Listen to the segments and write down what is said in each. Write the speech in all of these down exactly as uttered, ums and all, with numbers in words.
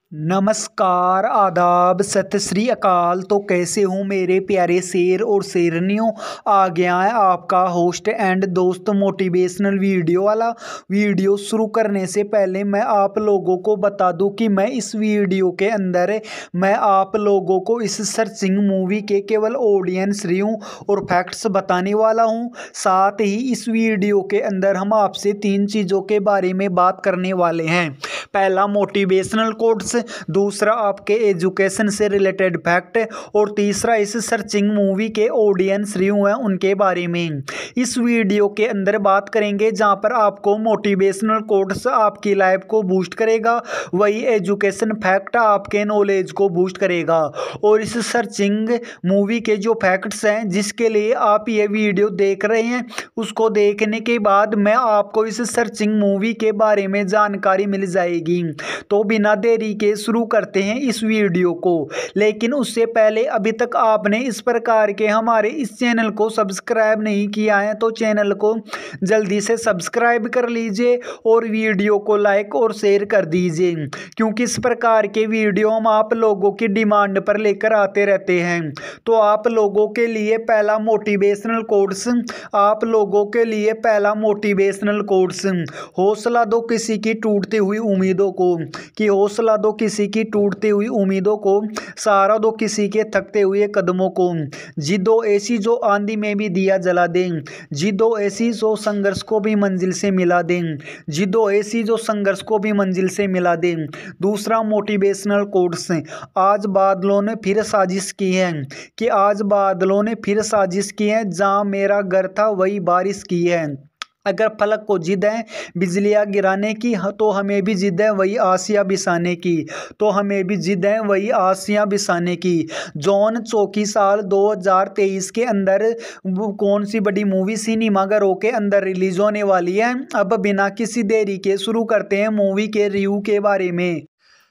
नमस्कार, आदाब, सत श्री अकाल। तो कैसे हो मेरे प्यारे शेर और शेरनियों। आ गया है आपका होस्ट एंड दोस्त मोटिवेशनल वीडियो वाला। वीडियो शुरू करने से पहले मैं आप लोगों को बता दूं कि मैं इस वीडियो के अंदर मैं आप लोगों को इस सर्चिंग मूवी के केवल ऑडियंस रिव्यू और फैक्ट्स बताने वाला हूं। साथ ही इस वीडियो के अंदर हम आपसे तीन चीज़ों के बारे में बात करने वाले हैं। पहला, मोटिवेशनल कोट्स, दूसरा आपके एजुकेशन से रिलेटेड फैक्ट और तीसरा इस सर्चिंग मूवी के ऑडियंस रिव्यू हैं उनके बारे में इस वीडियो के अंदर बात करेंगे। जहां पर आपको मोटिवेशनल कोट्स आपकी लाइफ को बूस्ट करेगा, वही एजुकेशन फैक्ट आपके नॉलेज को बूस्ट करेगा। और इस सर्चिंग मूवी के जो फैक्ट्स हैं जिसके लिए आप ये वीडियो देख रहे हैं, उसको देखने के बाद मैं आपको इस सर्चिंग मूवी के बारे में जानकारी मिल जाएगी। तो बिना देरी के शुरू करते हैं इस वीडियो को। लेकिन उससे पहले अभी तक आपने इस प्रकार के हमारे इस चैनल को सब्सक्राइब नहीं किया है तो चैनल को जल्दी से सब्सक्राइब कर लीजिए और वीडियो को लाइक और शेयर कर दीजिए, क्योंकि इस प्रकार के वीडियो हम आप लोगों की डिमांड पर लेकर आते रहते हैं। तो आप लोगों के लिए पहला मोटिवेशनल कोट्स आप लोगों के लिए पहला मोटिवेशनल कोट्स हौसला दो किसी की टूटती हुई उम्मीदों को, कि हौसला दो किसी की टूटती हुई उम्मीदों को, सहारा दो किसी के थकते हुए कदमों को, जिद्दो ऐसी जो आंधी में भी दिया जला दें, जिद्दो ऐसी जो संघर्ष को भी मंजिल से मिला दें, जिद्दो ऐसी जो संघर्ष को भी मंजिल से मिला दें। दूसरा मोटिवेशनल कोट्स, आज बादलों ने फिर साजिश की है, कि आज बादलों ने फिर साजिश की है, जहां मेरा घर था वही बारिश की है। अगर फलक को जिद है बिजलियां गिराने की तो हमें भी जिद है वही आसियां बिछाने की, तो हमें भी जिद है वही आसियां बिछाने की। जॉन चौकी साल दो हज़ार तेईस के अंदर कौन सी बड़ी मूवी सिनेमाघरों के अंदर रिलीज होने वाली है। अब बिना किसी देरी के शुरू करते हैं मूवी के रिव्यू के बारे में।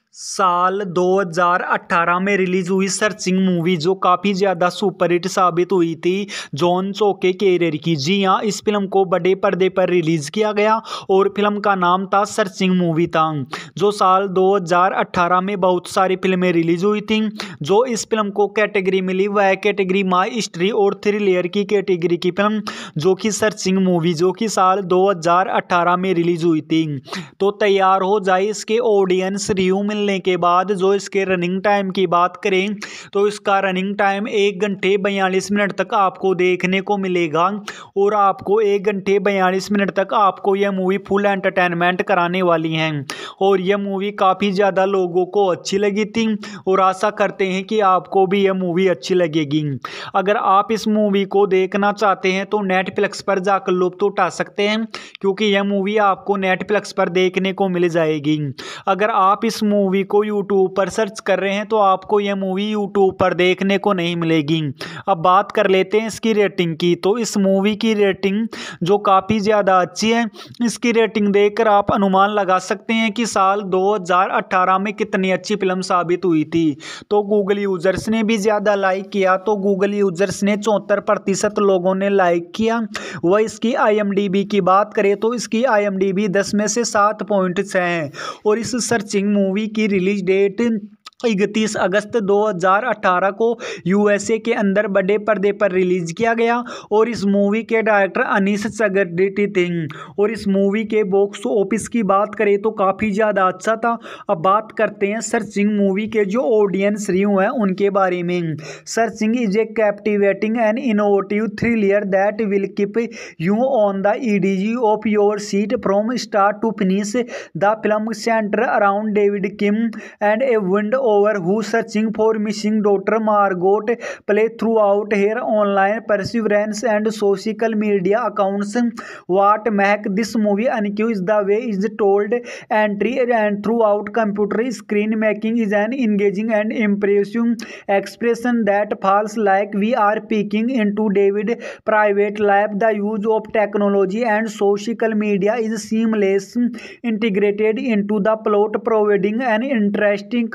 साल दो हज़ार अठारह में रिलीज हुई सर्चिंग मूवी जो काफ़ी ज़्यादा सुपरहिट साबित हुई थी जॉन चो के कैरियर की। जी हाँ, इस फिल्म को बड़े पर्दे पर रिलीज़ किया गया और फिल्म का नाम था सर्चिंग मूवी था। जो साल दो हज़ार अठारह में बहुत सारी फिल्में रिलीज हुई थी। जो इस फिल्म को कैटेगरी मिली वह कैटेगरी माई हिस्ट्री और थ्रिलर की कैटेगरी की फिल्म जो कि सर्चिंग मूवी जो कि साल दो हज़ार अठारह में रिलीज हुई थी। तो तैयार हो जाए इसके ऑडियंस रिव्यू मिलने के बाद। जो इसके रनिंग टाइम की बात करें तो इसका रनिंग टाइम एक घंटे बयालीस मिनट तक आपको देखने को मिलेगा और आपको एक घंटे बयालीस मिनट तक आपको यह मूवी फुल एंटरटेनमेंट कराने वाली है। और यह मूवी काफ़ी ज़्यादा लोगों को अच्छी लगी थी और आशा करते हैं कि आपको भी यह मूवी अच्छी लगेगी। अगर आप इस मूवी को देखना चाहते हैं तो नेटफ्लिक्स पर जाकर लुत्फ उठा सकते हैं, क्योंकि यह मूवी आपको नेटफ्लिक्स पर देखने को मिल जाएगी। अगर आप इस मूवी को यूट्यूब पर सर्च कर रहे हैं तो आपको यह मूवी यूट्यूब पर देखने को नहीं मिलेगी। अब बात कर लेते हैं इसकी रेटिंग की। तो इस मूवी की रेटिंग जो काफ़ी ज़्यादा अच्छी है, इसकी रेटिंग देखकर आप अनुमान लगा सकते हैं कि साल दो हज़ार अठारह में कितनी अच्छी फिल्म साबित हुई थी। तो गूगल यूजर्स ने भी ज़्यादा लाइक किया, तो गूगल यूजर्स ने चौहत्तर प्रतिशत लोगों ने लाइक किया। वह इसकी आई एम डी बी की बात करें तो इसकी आई एम डी बी दस में से सात पॉइंट छः है। और इस सर्चिंग मूवी की रिलीज डेट इकतीस अगस्त दो हज़ार अठारह को यूएसए के अंदर बड़े पर्दे पर रिलीज किया गया। और इस मूवी के डायरेक्टर अनीश चक्रवर्ती थे। और इस मूवी के बॉक्स ऑफिस की बात करें तो काफ़ी ज़्यादा अच्छा था। अब बात करते हैं सर्चिंग मूवी के जो ऑडियंस रिव्यू हैं उनके बारे में। Searching is a captivating and innovative thriller that will keep you on the edge of your seat from start to finish. The film centre around David Kim and a wind over who searching for missing daughter Margot play throughout her online perseverance and social media accounts. What make this movie unique is the way is told entry and throughout computer screen making is an engaging and impressive expression that feels like we are peeking into David private life. The use of technology and social media is seamless integrated into the plot, providing an interesting commentary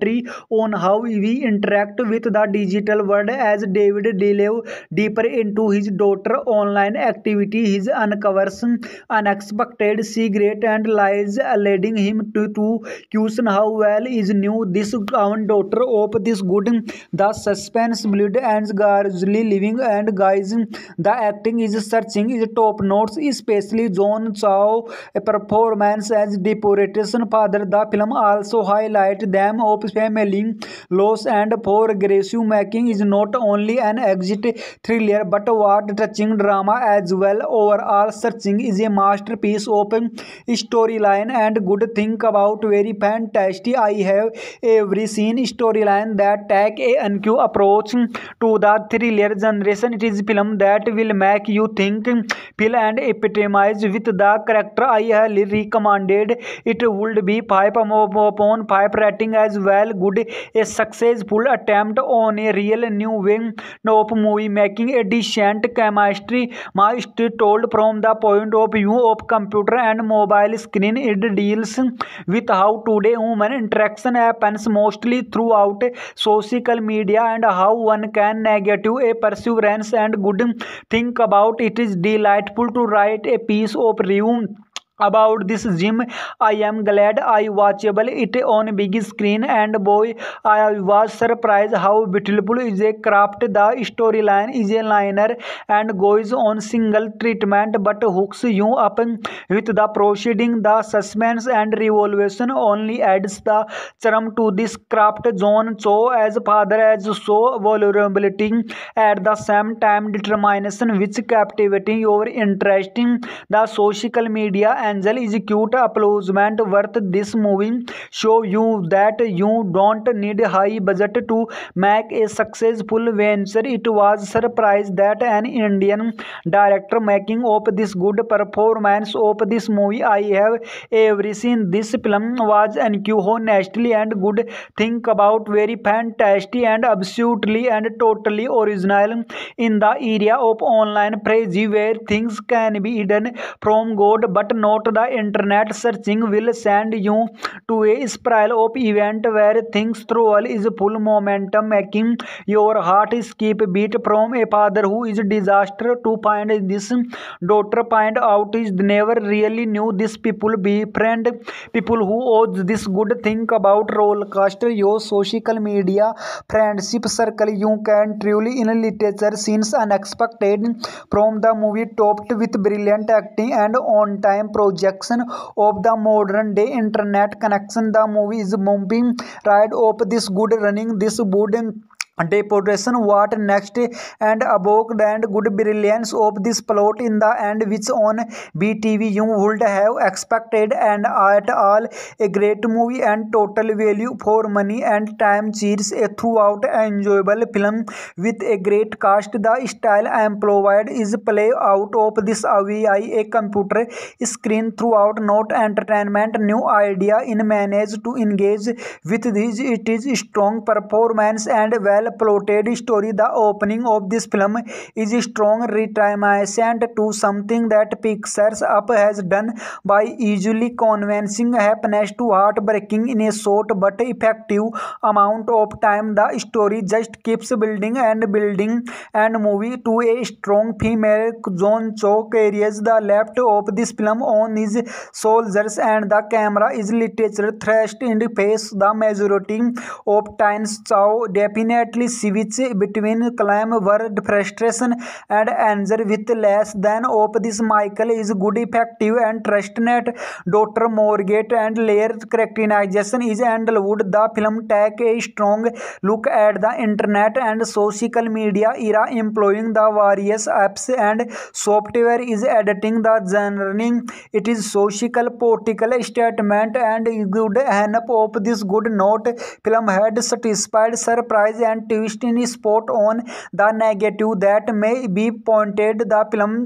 commentary on how we interact with the digital world as David delves deeper into his daughter's online activity. He uncovers unexpected secrets and lies, leading him to, to question how well is knew this own daughter of this good. The suspense build and gradually living and guys, the acting is searching is top notes, especially John Chow performance as deportation father. The film also highlight them of family loss and progressive making is not only an exit thriller but what touching drama as well. Overall, Searching is a masterpiece of storyline and good think about very fantastic. I have every seen storyline that take a uncut approach to the thriller generation. It is film that will make you think, feel and epitomize with the character. I highly recommended it. Would be five upon five rating as well. Good, a successful attempt on a real new way of movie making. A decent chemistry must told from the point of view of computer and mobile screen. It deals with how today human interaction happens mostly throughout social media and how one can negative a perseverance and good think about it. Is delightful to write a piece of review about this gym. I am glad I watchable it on big screen and boy I was surprised how beautiful is a craft. The storyline is a liner and goes on single treatment but hooks you up with the proceeding. The suspense and revelation only adds the charm to this craft. John Cho as father as so vulnerability at the same time determination which captivating your interesting. The social media angel is cute acknowledgement worth this movie. Show you that you don't need high budget to make a successful venture. It was surprised that an Indian director making of this good performance of this movie. I have ever seen this film was honestly and good think about very fantastic and absolutely and totally original in the area of online praise where things can be hidden from God but not the internet. Searching will send you to a spiral of event where things through is full momentum making your heart skip beat from a father who is disaster to find this daughter find out is never really knew this people befriend people who owes this good think about roller coaster your social media friendship circle. You can truly in literature scenes unexpected from the movie topped with brilliant acting and on time projection of the modern day internet connection. The movie is moving ride of this good running this wood deportation what next and above and good brilliance of this plot in the end which on B T V you would have expected and at all a great movie and total value for money and time. Cheers a throughout enjoyable film with a great cast. The style employed is play out of this via a computer screen throughout not entertainment new idea in manage to engage with this. It is strong performance and well plotted story. The opening of this film is a strong reminiscent to something that Pixar's Up has done by easily convincing happiness to heartbreaking in a short but effective amount of time. The story just keeps building and building and moving to a strong female. John Cho carries the left of this film on his shoulders and the camera is literature thrust in the face. The majority of times Chow definitely switch between calm word frustration and anger with less than of this. Michael is good effective and trustnet daughter Morgate and layer characterization is Andalwood. The film take a strong look at the internet and social media era employing the various apps and software is editing the journey. It is social political statement and good enough of this good note. Film had satisfied surprise and twist in spot on the negative that may be pointed. The film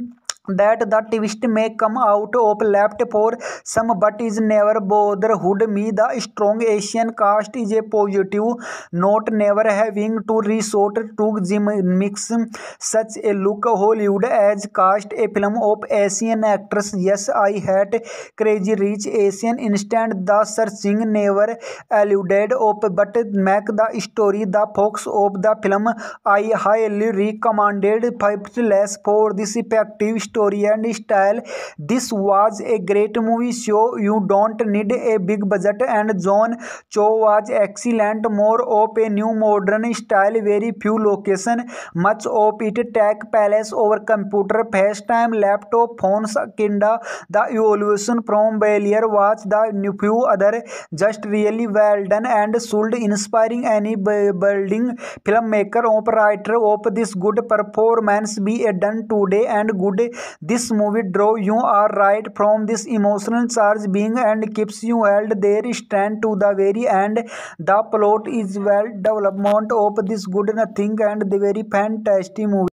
that the twist may come out of left for some but is never bothered me. The strong Asian cast is a positive note, never having to resort to gimmicks such a look Hollywood as cast a film of Asian actors. Yes, I had Crazy Rich Asian instant. The searching never alluded of but make the story the focus of the film. I highly recommended Less for this effective story and style. This was a great movie, so you don't need a big budget, and John Cho was excellent. More of a new modern style, very few location, much of it tech palace over computer, FaceTime, laptop, phones, kinda. The evolution from Belier was the new few other just really well done and should inspiring any building filmmaker or writer of this good performance be done today and good. This movie draw you are right from this emotional charge being and keeps you held there stand to the very end. The plot is well development of this good nothing and the very fantastic movie.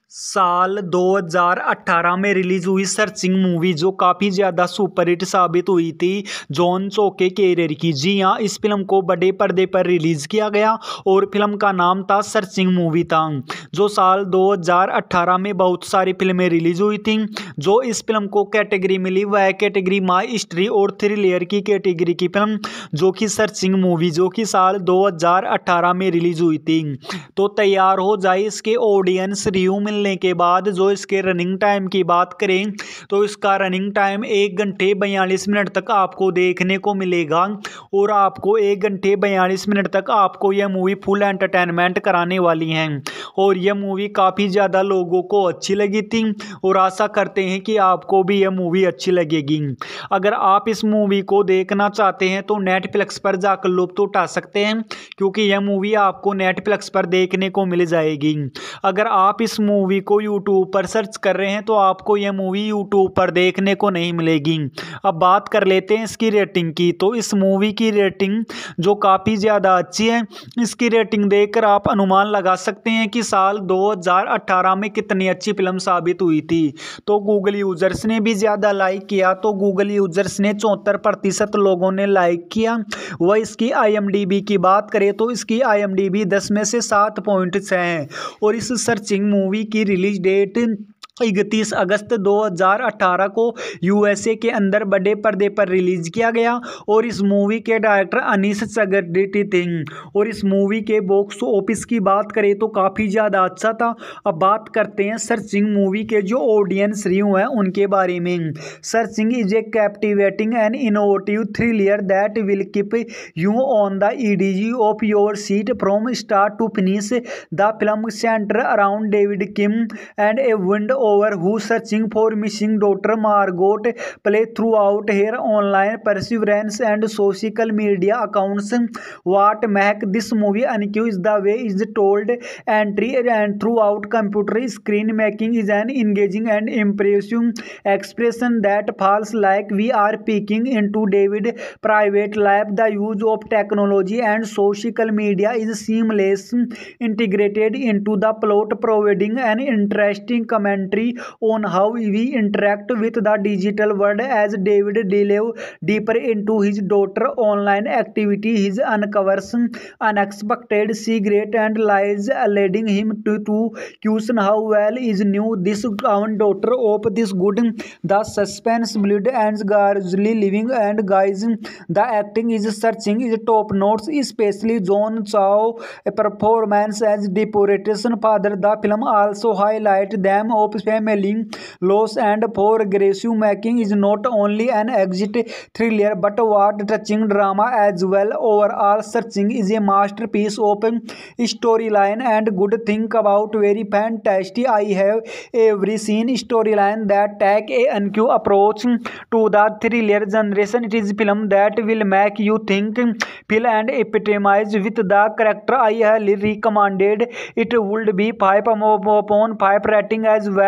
साल दो हज़ार अठारह में release हुई searching movie जो काफ़ी ज़्यादा superhit साबित हुई थी जॉन चो के कैरियर की। जी हाँ, इस फिल्म को बड़े पर्दे पर रिलीज़ किया गया और फिल्म का नाम था सर्चिंग मूवी था। जो साल दो हज़ार अठारह में बहुत सारी फिल्में रिलीज हुई थी। जो इस फिल्म को कैटेगरी मिली वह कैटेगरी माई हिस्ट्री और थ्रिलर की कैटेगरी की फिल्म जो कि सर्चिंग मूवी जो कि साल दो हज़ार अठारह में रिलीज हुई थी। तो तैयार हो जाए इसके ऑडियंस रिव्यू मिलने के बाद। जो इसके रनिंग टाइम की बात करें तो इसका रनिंग टाइम एक घंटे बयालीस मिनट तक आपको देखने को मिलेगा और आपको एक घंटे बयालीस मिनट तक आपको यह मूवी फुल एंटरटेनमेंट कराने वाली है और यह मूवी काफ़ी ज़्यादा लोगों को अच्छी लगी थी और आशा करते हैं कि आपको भी यह मूवी अच्छी लगेगी। अगर आप इस मूवी को देखना चाहते हैं तो नेटफ्लिक्स पर जाकर लुत्फ उठा सकते हैं क्योंकि यह मूवी आपको नेटफ्लिक्स पर देखने को मिल जाएगी। अगर आप इस मूवी को यूट्यूब पर सर्च कर रहे हैं तो आपको यह मूवी यूट्यूब पर देखने को नहीं मिलेगी। अब बात कर लेते हैं इसकी रेटिंग की। तो इस मूवी की रेटिंग जो काफ़ी ज़्यादा अच्छी है, इसकी रेटिंग देखकर आप अनुमान लगा सकते हैं कि साल दो हज़ार अठारह में कितनी अच्छी फिल्म साबित हुई थी। तो गूगल यूजर्स ने भी ज़्यादा लाइक किया। तो गूगल यूजर्स ने चौहत्तर प्रतिशत लोगों ने लाइक किया। वह इसकी आई एम डी बी की बात करें तो इसकी आई एम डी बी दस में से सात पॉइंट छः है और इस सर्चिंग मूवी की रिलीज डेट इकतीस अगस्त दो हज़ार अठारह को यूएसए के अंदर बड़े पर्दे पर रिलीज किया गया और इस मूवी के डायरेक्टर अनीश चक्रवर्ती थे और इस मूवी के बॉक्स ऑफिस की बात करें तो काफ़ी ज़्यादा अच्छा था। अब बात करते हैं सर्चिंग मूवी के जो ऑडियंस रिव्यू हैं उनके बारे में। Searching is a captivating and innovative thriller that will keep you on the edge of your seat from start to finish. The film centre around David Kim and a wind over who searching for missing daughter Margot play throughout her online perseverance and social media accounts. What make this movie unique is the way is told entry and throughout computer screen making is an engaging and impressive expression that feels like we are peeking into David private life. The use of technology and social media is seamless integrated into the plot, providing an interesting commentary on how we interact with the digital world as David delves deeper into his daughter's online activity. He uncovers unexpected secrets and lies, leading him to, to question how well is knew this own daughter of this good. The suspense build and gradually living and guys, the acting is searching is top notch, especially John Chow performance as deportation father. The film also highlight them of family loss and progressive making is not only an exit thriller but what touching drama as well. Overall, Searching is a masterpiece of storyline and good thing about very fantastic. I have every seen storyline that take a unique approach to the thriller generation. It is a film that will make you think, feel and epitomize with the character. I highly recommended it. Would be five upon five rating as well.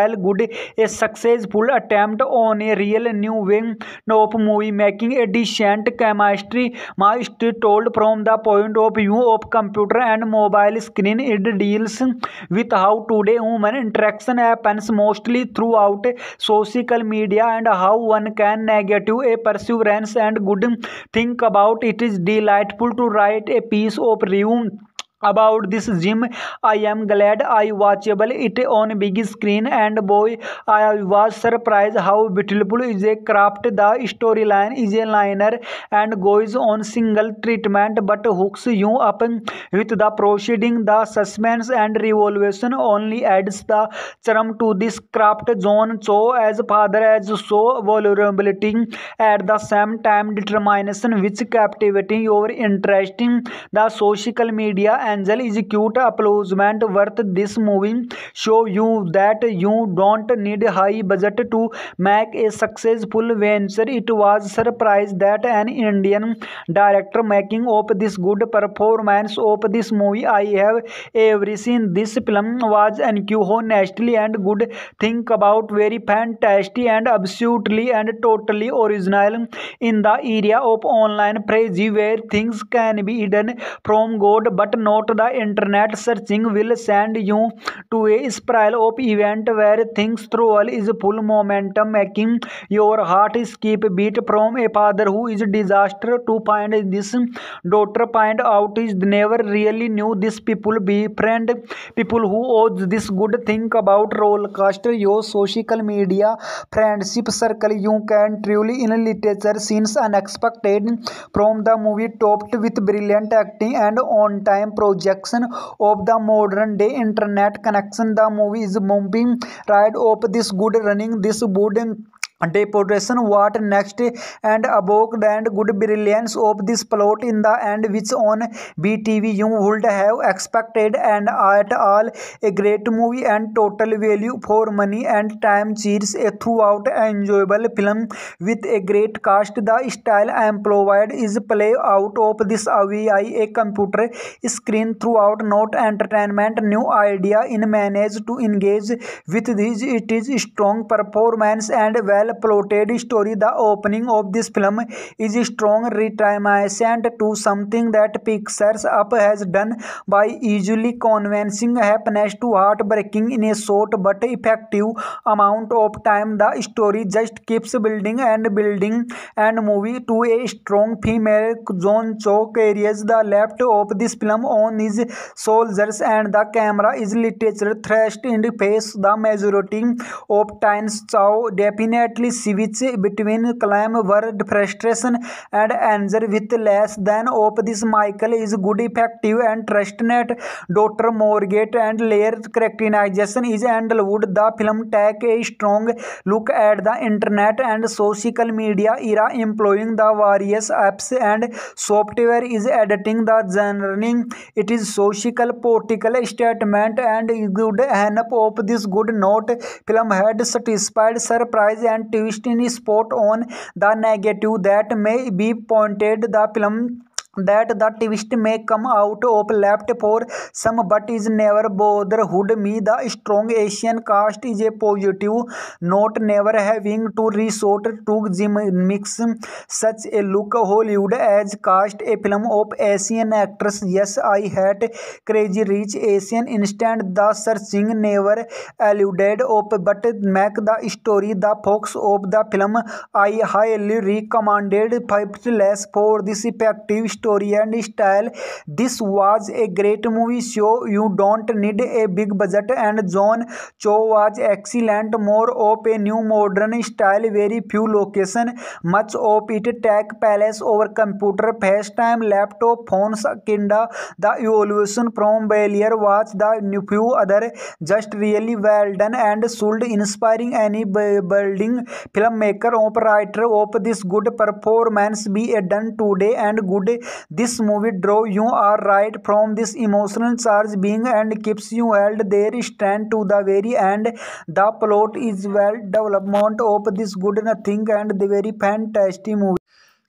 well good, a successful attempt on a real new way of movie making, a decent chemistry master told from the point of view of computer and mobile screen. It deals with how today human interaction happens mostly throughout social media and how one can negative a perseverance and good think about it. Is delightful to write a piece of review about this gym. I am glad I watchable it on big screen, and boy, I was surprised how beautiful is a craft. The storyline is a liner and goes on single treatment but hooks you up with the proceeding. The suspense and revolution only adds the charm to this craft. John Cho as father as so vulnerability at the same time determination which captivating your interesting. The social media angel is cute acknowledgement worth this movie. Show you that you don't need high budget to make a successful venture. It was surprised that an Indian director making of this good performance of this movie. I have ever seen. This film was honestly and good think about very fantastic and absolutely and totally original in the area of online praise where things can be hidden from God but not the internet. Searching will send you to a spiral of event where things through is full momentum making your heart skip beat. From a father who is disaster to find this daughter find out is never really knew this people befriend people who owes this good think about roller coaster your social media friendship circle. You can truly in literature scenes unexpected from the movie topped with brilliant acting and on time projection of the modern day internet connection. The movie is moving ride of this good running this wood deportation what next and above and good brilliance of this plot in the end which on B T V you would have expected and at all a great movie and total value for money and time. Cheers a throughout enjoyable film with a great cast. The style employed is play out of this via a computer screen throughout not entertainment new idea in manage to engage with this. It is strong performance and well plotted story. The opening of this film is strong reminiscent to something that Pixar's Up has done by easily convincing happiness to heartbreaking in a short but effective amount of time. The story just keeps building and building and movie to a strong female. John Cho carries the left of this film on his shoulders and the camera is literature thrust in the face the majority of times. Chow definitely switch between calm word frustration and anger with less than of this. Michael is good effective and trustnet Doctor Morgate and layer characterization is Andalwood. The film take a strong look at the internet and social media era employing the various apps and software is editing the journey. It is social political statement and good enough of this good note. Film had satisfied surprise and twist in spot on the negative that may be pointed. The film that the twist may come out of left for some but is never bothered me. The strong Asian cast is a positive note, never having to resort to gimmicks such a look Hollywood as cast a film of Asian actors. Yes, I had crazy rich Asian instant. The searching never alluded of but make the story the focus of the film. I highly recommended five less for this effective story and style. This was a great movie show. You don't need a big budget and John Cho was excellent. More of a new modern style, very few location, much of it tech palace over computer, FaceTime, laptop, phones, kinda. The evolution from Belier was the new few other just really well done and should inspiring any building filmmaker or writer of this good performance be a done today and good. This movie draw you are right from this emotional charge being and keeps you held there stand to the very end. The plot is well development of this good nothing and the very fantastic movie.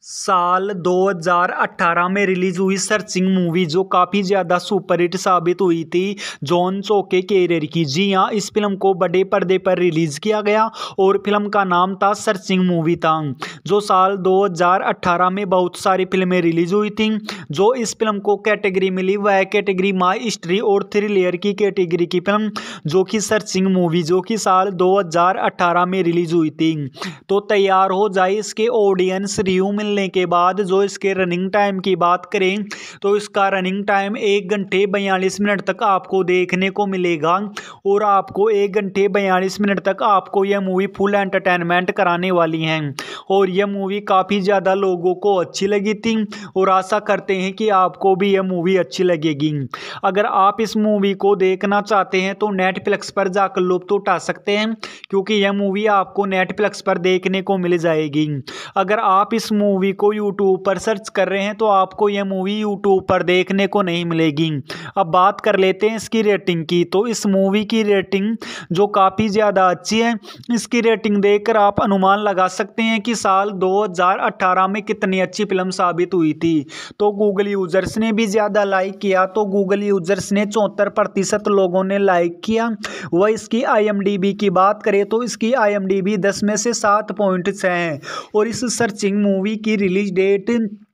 साल दो हज़ार अठारह में release हुई searching movie जो काफ़ी ज़्यादा superhit साबित हुई थी जॉन चो के कैरियर की। जी हाँ, इस फिल्म को बड़े पर्दे पर रिलीज़ किया गया और फिल्म का नाम था सर्चिंग मूवी था। जो साल दो हज़ार अठारह में बहुत सारी फिल्में रिलीज हुई थी। जो इस फिल्म को कैटेगरी मिली वह कैटेगरी माई हिस्ट्री और थ्रिलर की कैटेगरी की फिल्म जो कि सर्चिंग मूवी जो कि साल दो हज़ार अठारह में रिलीज हुई थी। तो तैयार हो जाए इसके ऑडियंस रिव्यू मिलने के बाद। जो इसके रनिंग टाइम की बात करें तो इसका रनिंग टाइम एक घंटे बयालीस मिनट तक आपको देखने को मिलेगा और आपको एक घंटे बयालीस मिनट तक आपको यह मूवी फुल एंटरटेनमेंट कराने वाली है। और यह मूवी काफ़ी ज़्यादा लोगों को अच्छी लगी थी और आशा करते हैं कि आपको भी यह मूवी अच्छी लगेगी। अगर आप इस मूवी को देखना चाहते हैं तो नेटफ्लिक्स पर जाकर लुत्फ उठा सकते हैं क्योंकि यह मूवी आपको नेटफ्लिक्स पर देखने को मिल जाएगी। अगर आप इस मूवी को यूट्यूब पर सर्च कर रहे हैं तो आपको यह मूवी यूट्यूब पर देखने को नहीं मिलेगी। अब बात कर लेते हैं इसकी रेटिंग की। तो इस मूवी की रेटिंग जो काफ़ी ज़्यादा अच्छी है। इसकी रेटिंग देखकर आप अनुमान लगा सकते हैं कि साल दो हज़ार अठारह में कितनी अच्छी फिल्म साबित हुई थी। तो गूगल यूजर्स ने भी ज़्यादा लाइक किया। तो गूगल यूजर्स ने चौहत्तर प्रतिशत लोगों ने लाइक किया। वह इसकी आई एम डी बी की बात करें तो इसकी आई एम डी बी दस में से सात पॉइंट छः है। और इस सर्चिंग मूवी की रिलीज डेट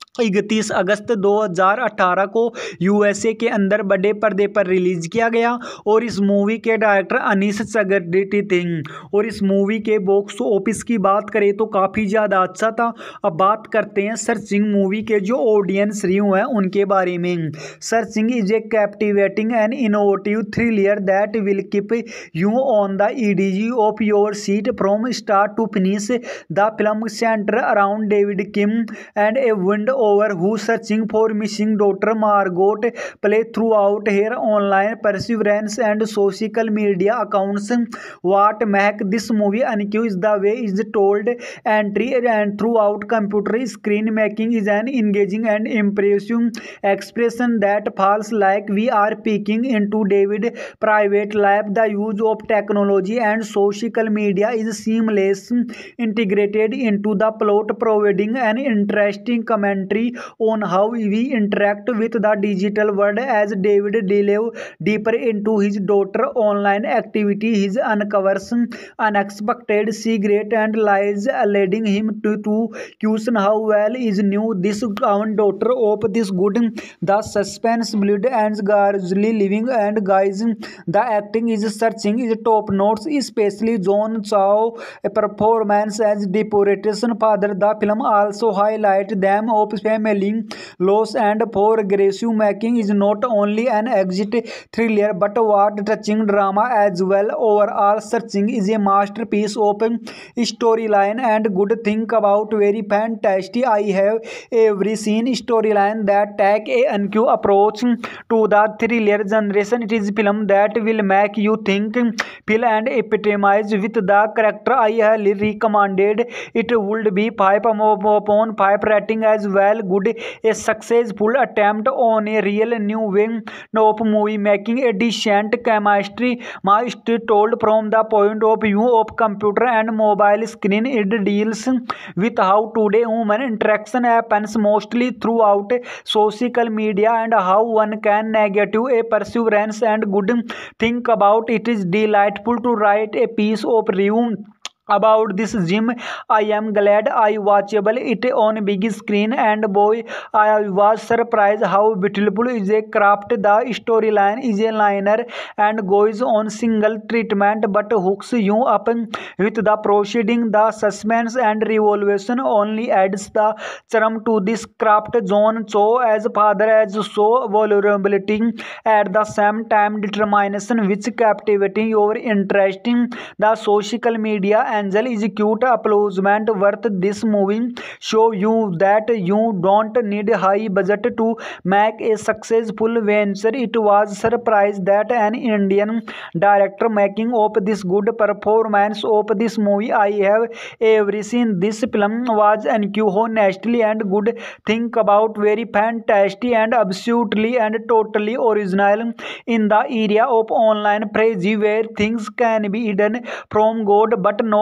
इकतीस अगस्त दो हज़ार अठारह को यूएसए के अंदर बड़े पर्दे पर रिलीज किया गया। और इस मूवी के डायरेक्टर अनीश चक्रवर्ती थे। और इस मूवी के बॉक्स ऑफिस की बात करें तो काफ़ी ज़्यादा अच्छा था। अब बात करते हैं सर्चिंग मूवी के जो ऑडियंस रिव्यू हैं उनके बारे में। Searching is a captivating and innovative thriller that will keep you on the edge of your seat from start to finish. The film centre around David Kim and a wind over who searching for missing daughter Margot play throughout her online perseverance and social media accounts. What make this movie unique is the way is told entry and throughout computer screen making is an engaging and impressive expression that feels like we are peeking into David private life. The use of technology and social media is seamless integrated into the plot, providing an interesting commentary on how we interact with the digital world. As David delves deeper into his daughter's online activity, he uncovers unexpected secrets and lies, leading him to, to question how well is knew this own daughter of this good. The suspense build and gradually living and guys, the acting is searching is top notes, especially John Chow's performance as deportation father. The film also highlights them of family loss and progressive making is not only an exit thriller but what touching drama as well. Overall, Searching is a masterpiece of storyline and good think about very fantastic. I have every seen storyline that take a uncu approach to the thriller generation. It is film that will make you think, feel and epitomize with the character. I highly recommended it. Would be five upon five rating as well. Good, a successful attempt on a real new way of movie making. A decent chemistry must told from the point of view of computer and mobile screen. It deals with how today human interaction happens mostly throughout social media and how one can negative a perseverance and good think about it. Is delightful to write a piece of review about this gym. I am glad I watchable it on big screen and boy I was surprised how beautiful is a craft. The storyline is a liner and goes on single treatment but hooks you up with the proceeding. The suspense and revelation only adds the charm to this craft. John Cho as father as so vulnerability at the same time determination which captivating your interesting. The social media Angel is cute amusement worth this movie. Show you that you don't need high budget to make a successful venture. It was surprised that an Indian director making of this good performance of this movie. I have ever seen this film was honestly and good think about very fantastic and absolutely and totally original in the area of online praise where things can be hidden from God but not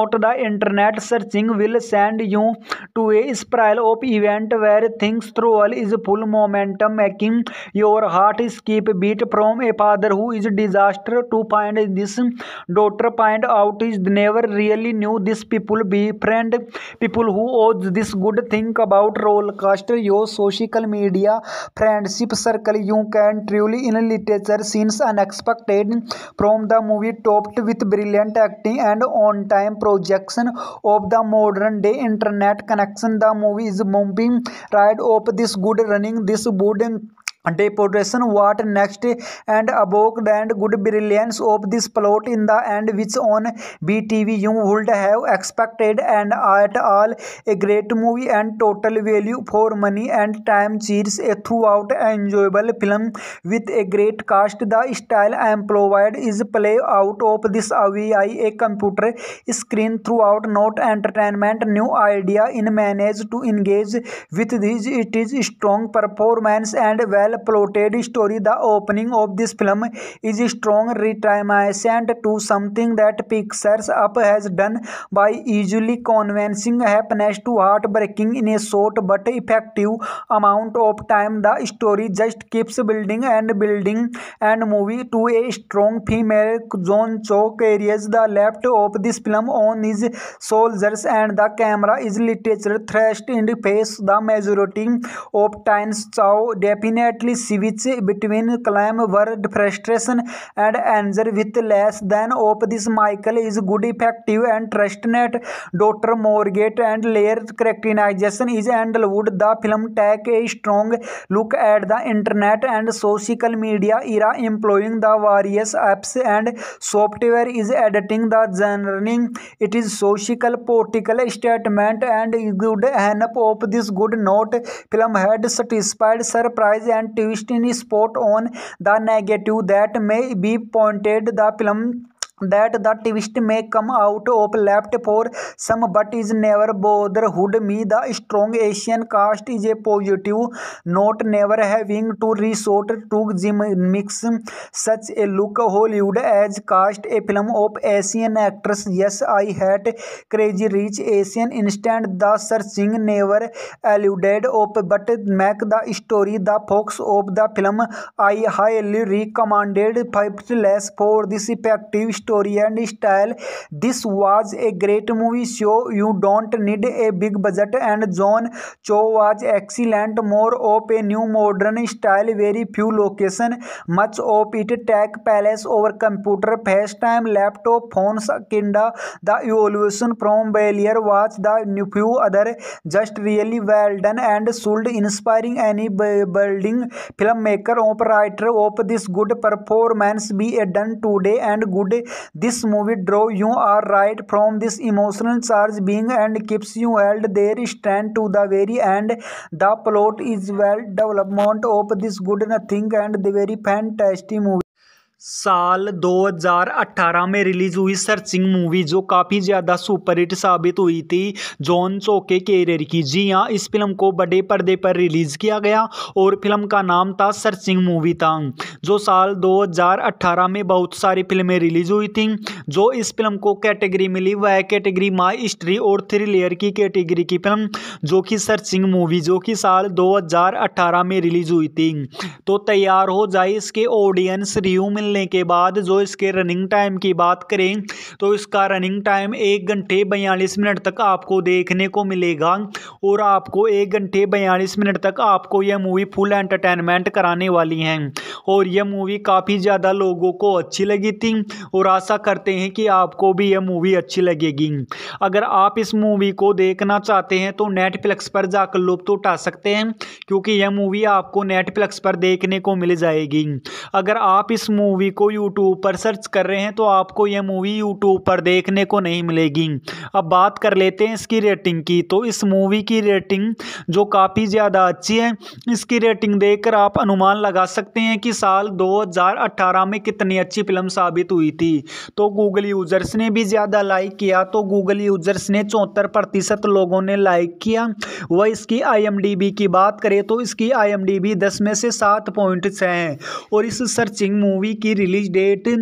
not the internet. Searching will send you to a spiral of event where things through is full momentum, making your heart skip beat. From a father who is disaster to find this daughter find out is never really knew this people befriend people who owes this good thing about roller coaster your social media friendship circle. You can truly in literature scenes unexpected from the movie topped with brilliant acting and on time projection of the modern day internet connection. The movie is moving right of this good running this wood deportation what next and above and good brilliance of this plot in the end which on B T V you would have expected and at all a great movie and total value for money and time. Cheers a throughout enjoyable film with a great cast. The style employed is play out of this via a computer screen throughout not entertainment new idea in manage to engage with this. It is strong performance and well plotted story. The opening of this film is strong reminiscent to something that Pixar's Up has done by easily convincing happiness to heartbreaking in a short but effective amount of time. The story just keeps building and building and movie to a strong female John Cho carries the left of this film on his shoulders and the camera is literature thrust in the face the majority of times. Chow definitely switch between calm word frustration and anger with less than of this. Michael is good effective and trustnet Doctor Morgate and layer characterization is Andalwood. The film take a strong look at the internet and social media era employing the various apps and software is editing the journey. It is social political statement and good enough of this good note. Film had satisfied surprise and twist in spot on the negative that may be pointed. The film that the twist may come out of left for some but is never bothered me. The strong Asian cast is a positive note, never having to resort to gimmicks such a look Hollywood as cast a film of Asian actors. Yes, I had crazy rich Asian instant. The searching never alluded of but make the story the focus of the film. I highly recommended five less for this effective story and style. This was a great movie show. You don't need a big budget and John Cho was excellent. More of a new modern style, very few location, much of it tech palace over computer, FaceTime, laptop, phones, kinda. The evolution from Belier was the new few other just really well done and should inspiring any building filmmaker or writer of this good performance be done today and good. This movie draw you are right from this emotional charge being and keeps you held there stand to the very end. The plot is well development of this good nothing and the very fantastic movie. साल दो हज़ार अठारह में release हुई searching movie जो काफ़ी ज़्यादा superhit साबित हुई थी जॉन चो के कैरियर की। जी हाँ, इस फिल्म को बड़े पर्दे पर रिलीज किया गया और फिल्म का नाम था सर्चिंग मूवी था। जो साल दो हज़ार अठारह में बहुत सारी फिल्में रिलीज हुई थी। जो इस फिल्म को कैटेगरी मिली वह कैटेगरी माई हिस्ट्री और थ्रिलर की कैटेगरी की फिल्म जो कि सर्चिंग मूवी जो कि साल दो हज़ार अठारह में रिलीज हुई थी। तो तैयार हो जाए इसके ऑडियंस रिव्यू मिलने के बाद। जो इसके रनिंग टाइम की बात करें तो इसका रनिंग टाइम एक घंटे बयालीस मिनट तक आपको देखने को मिलेगा और आपको एक घंटे बयालीस मिनट तक आपको यह मूवी फुल एंटरटेनमेंट कराने वाली है और यह मूवी काफ़ी ज़्यादा लोगों को अच्छी लगी थी और आशा करते हैं कि आपको भी यह मूवी अच्छी लगेगी। अगर आप इस मूवी को देखना चाहते हैं तो नेटफ्लिक्स पर जाकर लुत्फ उठा सकते हैं क्योंकि यह मूवी आपको नेटफ्लिक्स पर देखने को मिल जाएगी। अगर आप इस मूवी को यूट्यूब पर सर्च कर रहे हैं तो आपको यह मूवी यूट्यूब पर देखने को नहीं मिलेगी। अब बात कर लेते हैं इसकी रेटिंग की। तो इस मूवी की रेटिंग जो काफ़ी ज़्यादा अच्छी है, इसकी रेटिंग देखकर आप अनुमान लगा सकते हैं कि साल दो हज़ार अठारह में कितनी अच्छी फिल्म साबित हुई थी। तो गूगल यूजर्स ने भी ज़्यादा लाइक किया। तो गूगल यूजर्स ने चौहत्तर प्रतिशत लोगों ने लाइक किया। वह इसकी आई एम डी बी की बात करें तो इसकी आई एम डी बी दस में से सात पॉइंट छः है और इस सर्चिंग मूवी की रिलीज डेट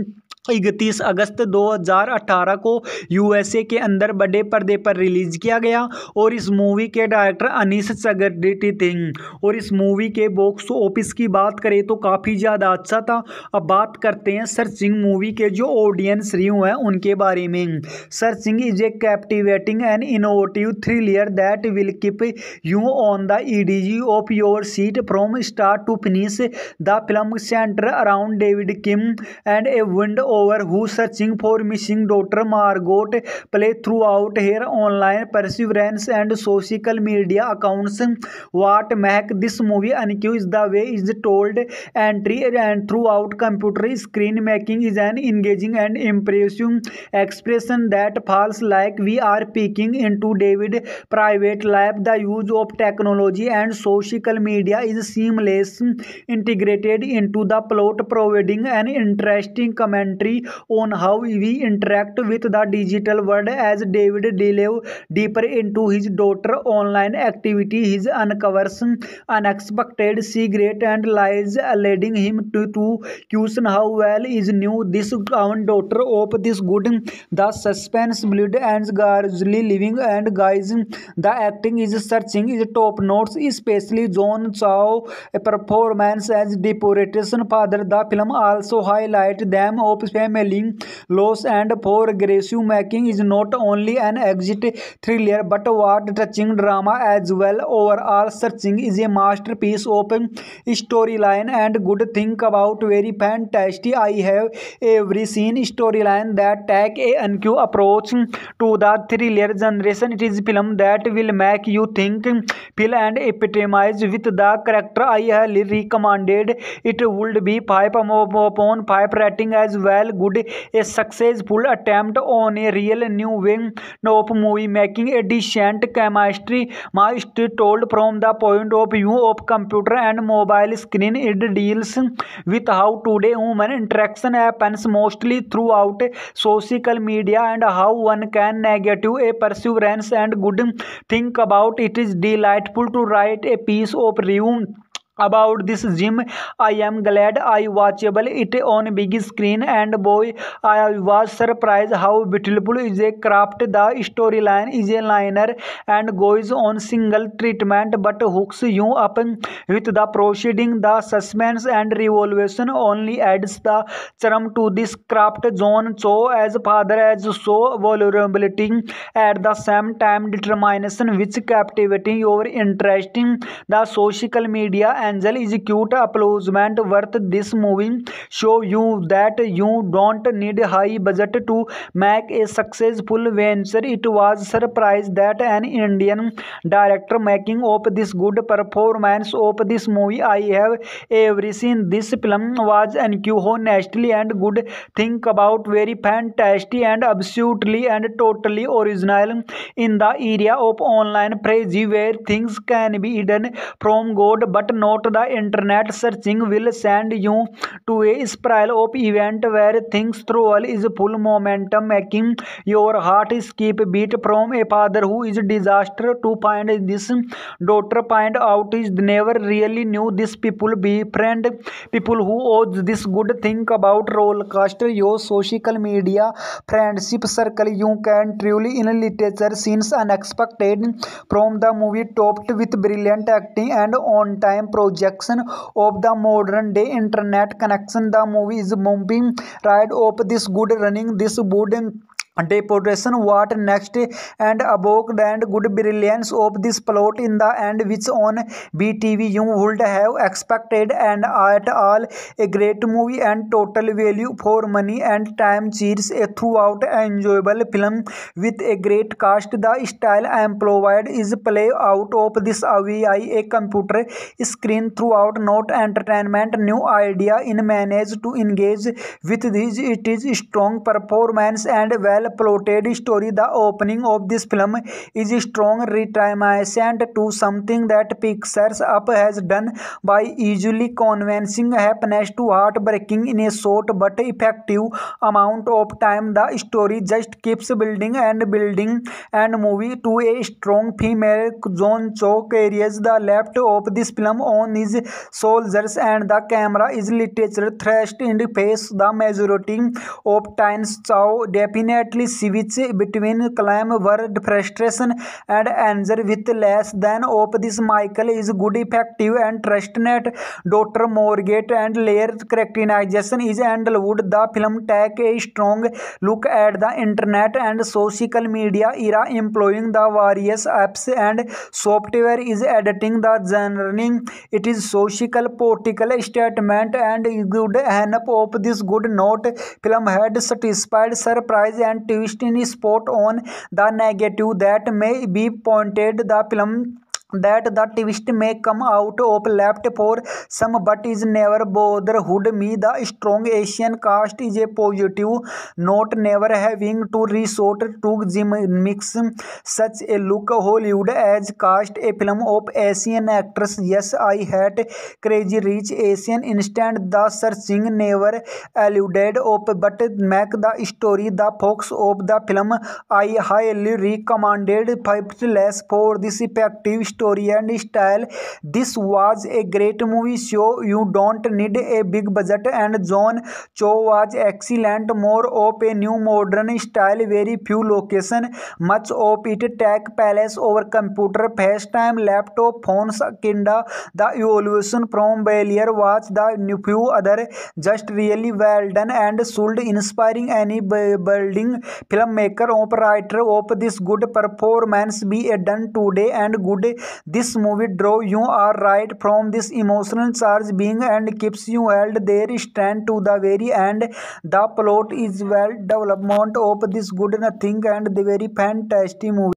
इकतीस अगस्त दो हज़ार अठारह को यूएसए के अंदर बड़े पर्दे पर रिलीज किया गया और इस मूवी के डायरेक्टर अनीश चगर्टी थे। और इस मूवी के बॉक्स ऑफिस की बात करें तो काफ़ी ज़्यादा अच्छा था। अब बात करते हैं सर्चिंग मूवी के जो ऑडियंस रिव्यू हैं उनके बारे में। Searching is a captivating and innovative thriller that will keep you on the edge of your seat from start to finish. The film centre around David Kim and a wind over who searching for missing daughter Margot play throughout her online perseverance and social media accounts. What make this movie unique is the way is told entry and throughout computer screen making is an engaging and impressive expression that feels like we are peeking into David private life. The use of technology and social media is seamless integrated into the plot, providing an interesting commentary on how we interact with the digital world. As David delves deeper into his daughter's online activity, he uncovers unexpected secrets and lies, leading him to, to question how well he knew this own daughter of this good. The suspense build and gradually living and guys, the acting is searching is top notch, especially John Chow performance as deportation father. The film also highlight them of family loss and progressive making is not only an exit thriller but what touching drama as well. Overall, Searching is a masterpiece of storyline and good think about very fantastic. I have every seen storyline that take a uncut approach to the thriller generation. It is film that will make you think, feel and epitomize with the character. I highly recommended it. Would be five upon five rating as well. Good, a successful attempt on a real new way of movie making. A decent chemistry must told from the point of view of computer and mobile screen. It deals with how today human interaction happens mostly throughout social media and how one can negative a perseverance and good think about it. Is delightful to write a piece of review about this gym. I am glad I watchable it on big screen and boy I was surprised how beautiful is a craft. The storyline is a liner and goes on single treatment but hooks you up with the proceeding. The suspense and revolution only adds the charm to this craft. John Cho as father as so vulnerability at the same time determination which captivating your interesting. The social media Angel is cute amusement worth this movie. Show you that you don't need high budget to make a successful venture. It was surprised that an Indian director making of this good performance of this movie. I have ever seen this film was honestly and good think about very fantastic and absolutely and totally original in the area of online praise where things can be hidden from God but not the internet. Searching will send you to a spiral of event where things truly is full momentum making your heart skip beat from a father who is disaster to find this daughter find out is never really knew this people befriend people who owes this good think about roller coaster your social media friendship circle. You can truly in literature scenes unexpected from the movie topped with brilliant acting and on time projection of the modern day internet connection. The movie is moving right of this good running this wooden deportation what next and above and good brilliance of this plot in the end which on B T V you would have expected and at all a great movie and total value for money and time. Cheers a throughout enjoyable film with a great cast. The style employed is play out of this via a computer screen throughout not entertainment new idea in manage to engage with this. It is strong performance and well well-plotted story. The opening of this film is a strong reminiscence to something that Pixar's Up has done by usually convincing happiness to heartbreaking in a short but effective amount of time. The story just keeps building and building and moving to a strong female John Cho carries the left of this film on his shoulders, and the camera is literature thrust in the face. The majority of times Chow definitely switches between calm word frustration and anger with less than of this. Michael is good, effective and trustnet. Doctor Morgate and layer characterization is Andalwood. The film takes a strong look at the internet and social media era, employing the various apps and software is editing the journey. It is social political statement and good enough of this good note. Film had satisfied surprise and twist in spot on the negative that may be pointed. The film that the twist may come out of left for some but is never bothered me. The strong Asian cast is a positive note, never having to resort to gimmicks such a look Hollywood as cast a film of Asian actors. Yes, I had Crazy Rich Asian instant. The searching never alluded of but make the story the focus of the film. I highly recommended five less for this effective story and style. This was a great movie, so you don't need a big budget, and John Cho was excellent. More of a new modern style, very few location, much of it tech palace over computer, FaceTime, laptop, phones, kinda. The evolution from Belier was the few other just really well done and should inspiring any building filmmaker or writer of this good performance be a done today and good. This movie draw you are right from this emotional charge being and keeps you held there stand to the very end. The plot is well development of this good nothing and the very fantastic movie.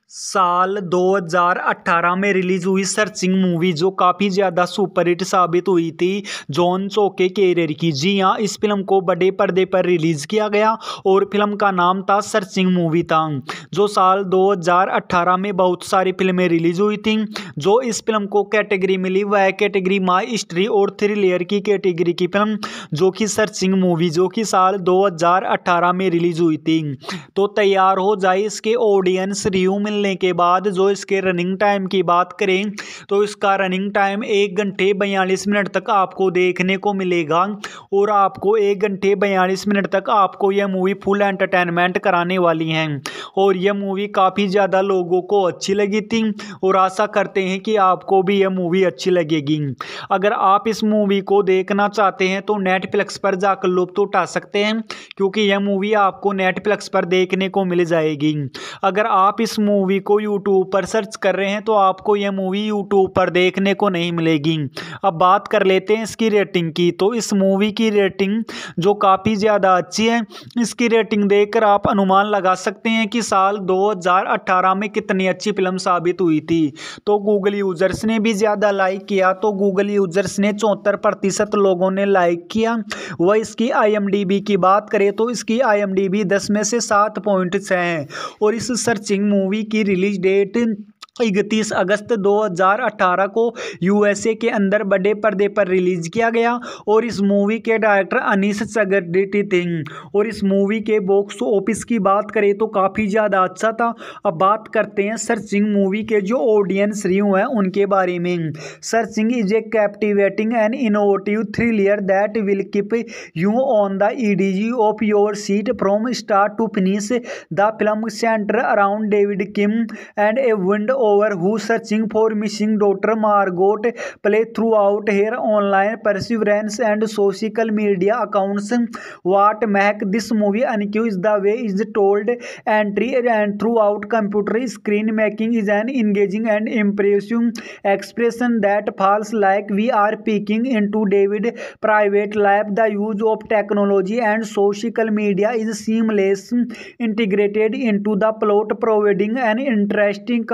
साल दो हज़ार अठारह में release हुई searching movie जो काफ़ी ज़्यादा superhit साबित हुई थी जॉन चो के कैरियर की। जी हाँ, इस फिल्म को बड़े पर्दे पर रिलीज़ किया गया और फिल्म का नाम था सर्चिंग मूवी था। जो साल दो हज़ार अठारह में बहुत सारी फिल्में रिलीज हुई थी। जो इस फिल्म को कैटेगरी मिली वह कैटेगरी माई हिस्ट्री और थ्रिलर की कैटेगरी की फिल्म जो कि सर्चिंग मूवी जो कि साल दो हज़ार अठारह में रिलीज हुई थी। तो तैयार हो जाए इसके ऑडियंस रिव्यू मिलने के बाद। जो इसके रनिंग टाइम की बात करें तो इसका रनिंग टाइम एक घंटे बयालीस मिनट तक आपको देखने को मिलेगा और आपको एक घंटे बयालीस मिनट तक आपको यह मूवी फुल एंटरटेनमेंट कराने वाली है और यह मूवी काफ़ी ज़्यादा लोगों को अच्छी लगी थी और आशा करते हैं कि आपको भी यह मूवी अच्छी लगेगी। अगर आप इस मूवी को देखना चाहते हैं तो नेटफ्लिक्स पर जाकर लुत्फ उठा सकते हैं क्योंकि यह मूवी आपको नेटफ्लिक्स पर देखने को मिल जाएगी। अगर आप इस मूवी को यूट्यूब पर सर्च कर रहे हैं तो आपको यह मूवी यूट्यूब पर देखने को नहीं मिलेगी। अब बात कर लेते हैं इसकी रेटिंग की। तो इस मूवी की रेटिंग जो काफ़ी ज़्यादा अच्छी है, इसकी रेटिंग देखकर आप अनुमान लगा सकते हैं कि साल दो हज़ार अठारह में कितनी अच्छी फिल्म साबित हुई थी। तो गूगल यूजर्स ने भी ज़्यादा लाइक किया। तो गूगल यूजर्स ने चौहत्तर प्रतिशत लोगों ने लाइक किया। वह इसकी आई एम डी बी की बात करें तो इसकी आई एम डी बी दस में से सात पॉइंट छः है और इस सर्चिंग मूवी की रिलीज डेट इकतीस अगस्त दो हज़ार अठारह को यूएसए के अंदर बड़े पर्दे पर रिलीज किया गया और इस मूवी के डायरेक्टर अनीश चगर्टी थे और इस मूवी के बॉक्स ऑफिस की बात करें तो काफ़ी ज़्यादा अच्छा था। अब बात करते हैं सर्चिंग मूवी के जो ऑडियंस रिव्यू हैं उनके बारे में। Searching is a captivating and innovative thriller that will keep you on the edge of your seat from start to finish. The film centre around David Kim and a wind over who searching for missing daughter Margot play throughout her online perseverance and social media accounts. What make this movie unique is the way is told entry and throughout computer screen making is an engaging and impressive expression that feels like we are peeking into David private life. The use of technology and social media is seamless integrated into the plot, providing an interesting commentary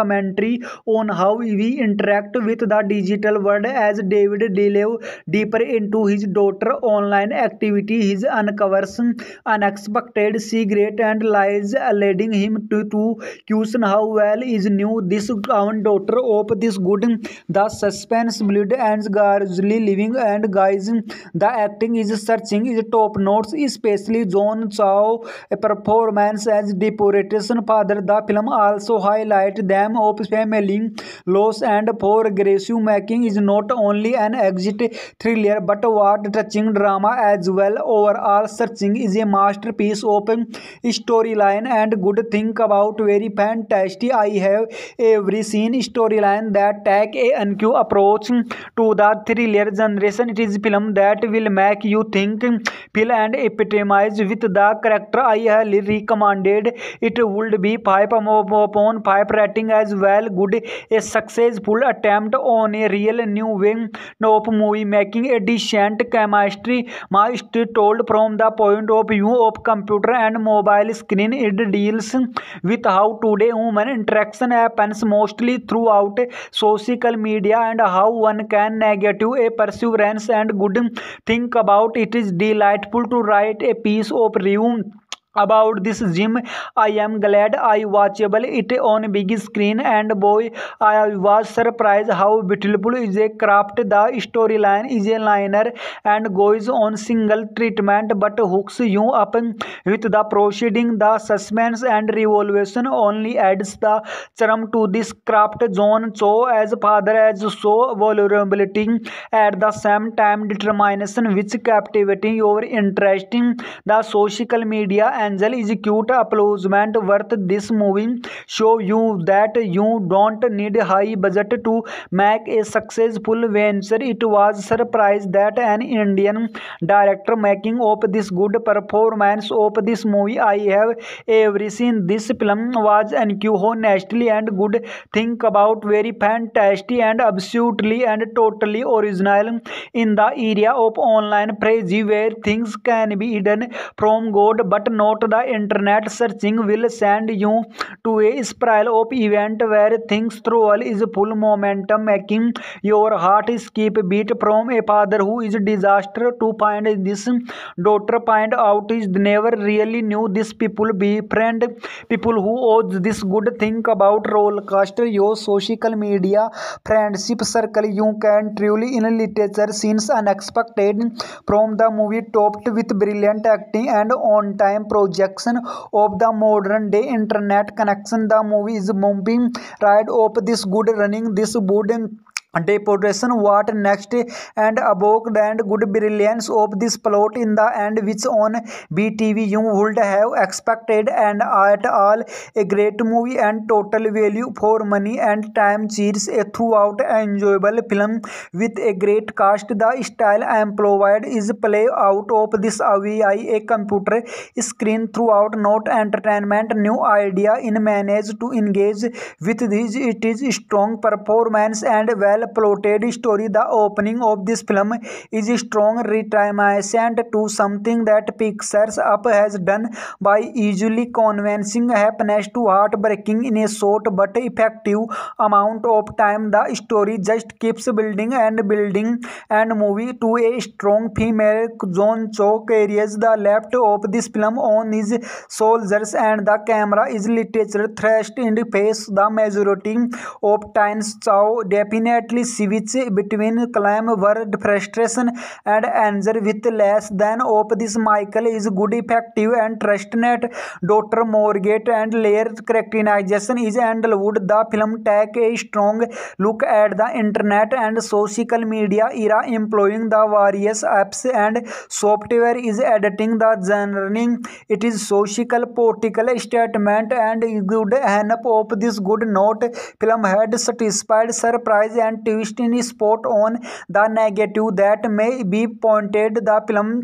commentary on how we interact with the digital world as David delves deeper into his daughter's online activity. He uncovers unexpected secrets and lies, leading him to, to question how well is knew this own daughter of this good. The suspense build and gradually living and guys, the acting is searching is top notes, especially John Chow performance as deportation father. The film also highlight them of family loss and progressive making is not only an exit thriller but what touching drama as well. Overall, Searching is a masterpiece of storyline and good think about very fantastic. I have every seen storyline that take a uncut approach to the thriller generation. It is film that will make you think, feel and epitomize with the character. I highly recommended. It would be five upon five rating as well. Good, a successful attempt on a real new way of movie making. A decent chemistry must told from the point of view of computer and mobile screen. It deals with how today human interaction happens mostly throughout social media and how one can negative a perseverance and good think about it is delightful to write a piece of review about this gym. I am glad I watchable it on big screen and boy I was surprised how beautiful is a craft. The storyline is a liner and goes on single treatment but hooks you up with the proceeding. The suspense and revolution only adds the charm to this craft. John Cho as father as so vulnerability at the same time determination which captivating your interesting. The social media Angel is cute amusement worth this movie. Show you that you don't need high budget to make a successful venture. It was surprised that an Indian director making of this good performance of this movie. I have ever seen this film was honestly and good think about very fantastic and absolutely and totally original in the area of online praise where things can be hidden from God but not the internet. Searching will send you to a spiral of event where things through is full momentum making your heart skip beat from a father who is disaster to find this daughter find out is never really knew this people befriend people who owes this good think about roller coaster your social media friendship circle. You can truly in literature scenes unexpected from the movie topped with brilliant acting and on time projection of the modern day internet connection. The movie is moving right of this good running this wood deportation what next and above and good brilliance of this plot in the end which on B T V you would have expected and at all a great movie and total value for money and time. Cheers a throughout enjoyable film with a great cast. The style employed is play out of this A I a computer screen throughout not entertainment new idea in manage to engage with this. It is strong performance and well plotted story. The opening of this film is a strong reminiscent to something that Pixar's Up has done by easily convincing happiness to heartbreaking in a short but effective amount of time. The story just keeps building and building and movie to a strong female. John Cho carries the left of this film on his shoulders and the camera is literature thrust in the face. The majority of times Chow definitely switch between calm word frustration and anger with less than of this. Michael is good effective and trustnet daughter Morgate and layer characterization is Andalwood. The film take a strong look at the internet and social media era employing the various apps and software is editing the journey. It is social political statement and good enough of this good note. Film had satisfied surprise and twist in spot on the negative that may be pointed. The film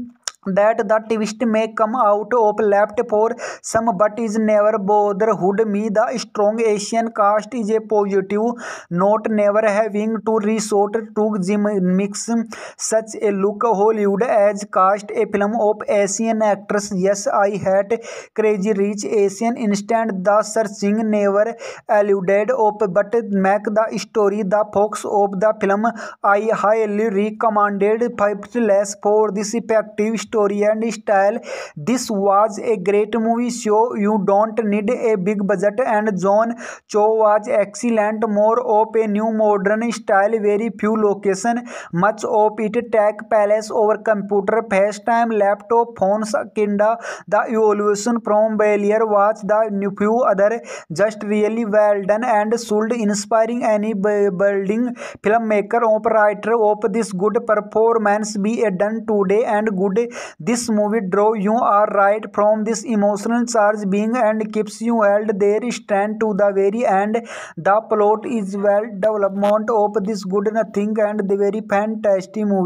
that the twist may come out of left for some but is never bothered me. The strong Asian cast is a positive note, never having to resort to gimmicks such a look Hollywood as cast a film of Asian actors. Yes, I had crazy rich Asian instant. The searching never alluded of but make the story the focus of the film. I highly recommended Fightless for this effective story and style. This was a great movie, so you don't need a big budget, and John Cho was excellent. More of a new modern style, very few location, much of it tech palace over computer, FaceTime, laptop, phones, kinda. The evolution from failure was the new few other just really well done and should inspiring any building filmmaker or writer of this good performance be a done today and good. This movie draw you are right from this emotional charge being and keeps you held there stand to the very end. The plot is well development of this good nothing and the very fantastic movie.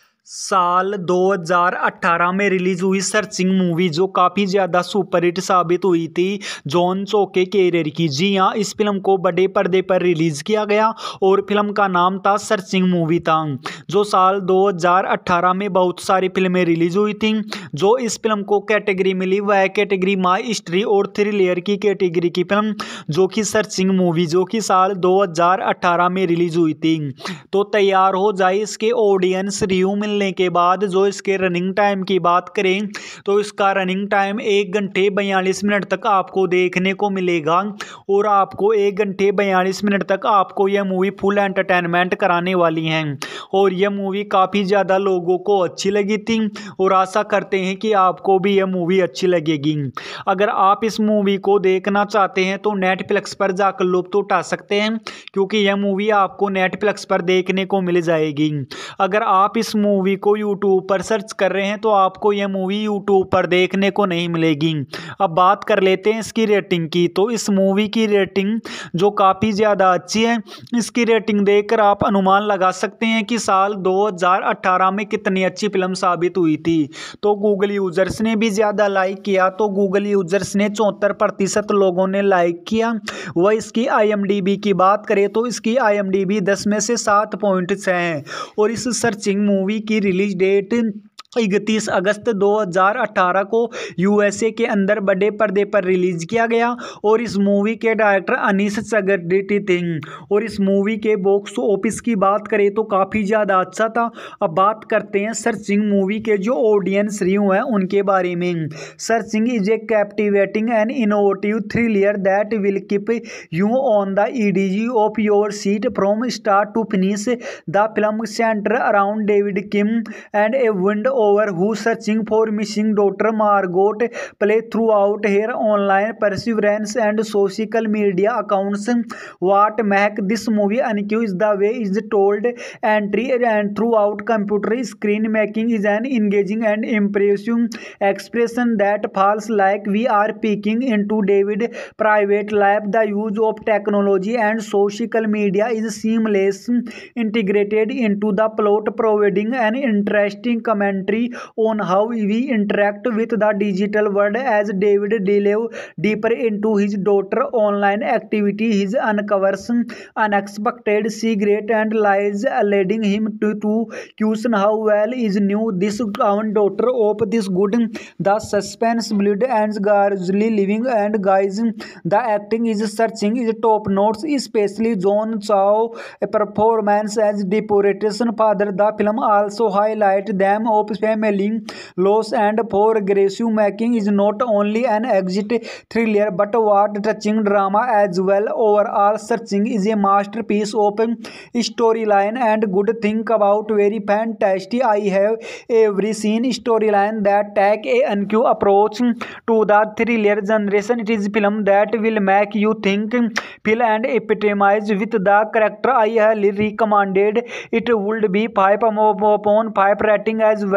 साल दो हज़ार अठारह में release हुई searching movie जो काफ़ी ज़्यादा superhit साबित हुई थी जॉन चो के कैरियर की। जी हाँ, इस फिल्म को बड़े पर्दे पर रिलीज़ किया गया और फिल्म का नाम था सर्चिंग मूवी था। जो साल दो हज़ार अठारह में बहुत सारी फिल्में रिलीज हुई थी जो इस फिल्म को कैटेगरी मिली वह कैटेगरी माई हिस्ट्री और थ्रिलर की कैटेगरी की फिल्म जो कि सर्चिंग मूवी जो कि साल दो हज़ार अठारह में रिलीज हुई थी। तो तैयार हो जाए इसके ऑडियंस रिव्यू मिलने के बाद। जो इसके रनिंग टाइम की बात करें तो इसका रनिंग टाइम एक घंटे बयालीस मिनट तक आपको देखने को मिलेगा और आपको एक घंटे बयालीस मिनट तक आपको यह मूवी फुल एंटरटेनमेंट कराने वाली है और यह मूवी काफ़ी ज़्यादा लोगों को अच्छी लगी थी और आशा करते हैं कि आपको भी यह मूवी अच्छी लगेगी। अगर आप इस मूवी को देखना चाहते हैं तो नेटफ्लिक्स पर जाकर लुत्फ उठा सकते हैं क्योंकि यह मूवी आपको नेटफ्लिक्स पर देखने को मिल जाएगी। अगर आप इस मूवी को यूट्यूब पर सर्च कर रहे हैं तो आपको यह मूवी यूट्यूब पर देखने को नहीं मिलेगी। अब बात कर लेते हैं इसकी रेटिंग की। तो इस मूवी की रेटिंग जो काफ़ी ज़्यादा अच्छी है, इसकी रेटिंग देखकर आप अनुमान लगा सकते हैं कि साल दो हज़ार अठारह में कितनी अच्छी फिल्म साबित हुई थी। तो गूगल यूजर्स ने भी ज़्यादा लाइक किया, तो गूगल यूजर्स ने चौहत्तर प्रतिशत लोगों ने लाइक किया। वह इसकी आई एम डी बी की बात करें तो इसकी आई एम डी बी दस में से सात पॉइंट छः है और इस सर्चिंग मूवी की रिलीज डेट इकतीस अगस्त दो हज़ार अठारह को यूएसए के अंदर बड़े पर्दे पर रिलीज किया गया और इस मूवी के डायरेक्टर अनीश चक्रवर्ती थे और इस मूवी के बॉक्स ऑफिस की बात करें तो काफ़ी ज़्यादा अच्छा था। अब बात करते हैं सर्चिंग मूवी के जो ऑडियंस रिव्यू हैं उनके बारे में। Searching is a captivating and innovative thriller that will keep you on the edge of your seat from start to finish. The film centre around David Kim and a wind over who searching for missing daughter Margot play throughout her online perseverance and social media accounts. What make this movie unique is the way is told entry and throughout computer screen making is an engaging and impressive expression that feels like we are peeking into David private life. The use of technology and social media is seamless integrated into the plot, providing an interesting commentary on how we interact with the digital world as David delves deeper into his daughter's online activity. He uncovers unexpected secrets and lies, leading him to, to question how well he knew this own daughter of this good. The suspense build and gradually living and guys, the acting is searching is top notch, especially John Chow performance as deportation father. The film also highlight them of family loss and for aggressive making is not only an exit thriller but what touching drama as well. Overall searching is a masterpiece of storyline and good think about very fantastic. I have every seen storyline that take a uncut approach to the thriller generation. It is film that will make you think, feel and epitomize with the character. I highly recommended it. Would be five upon five rating as well.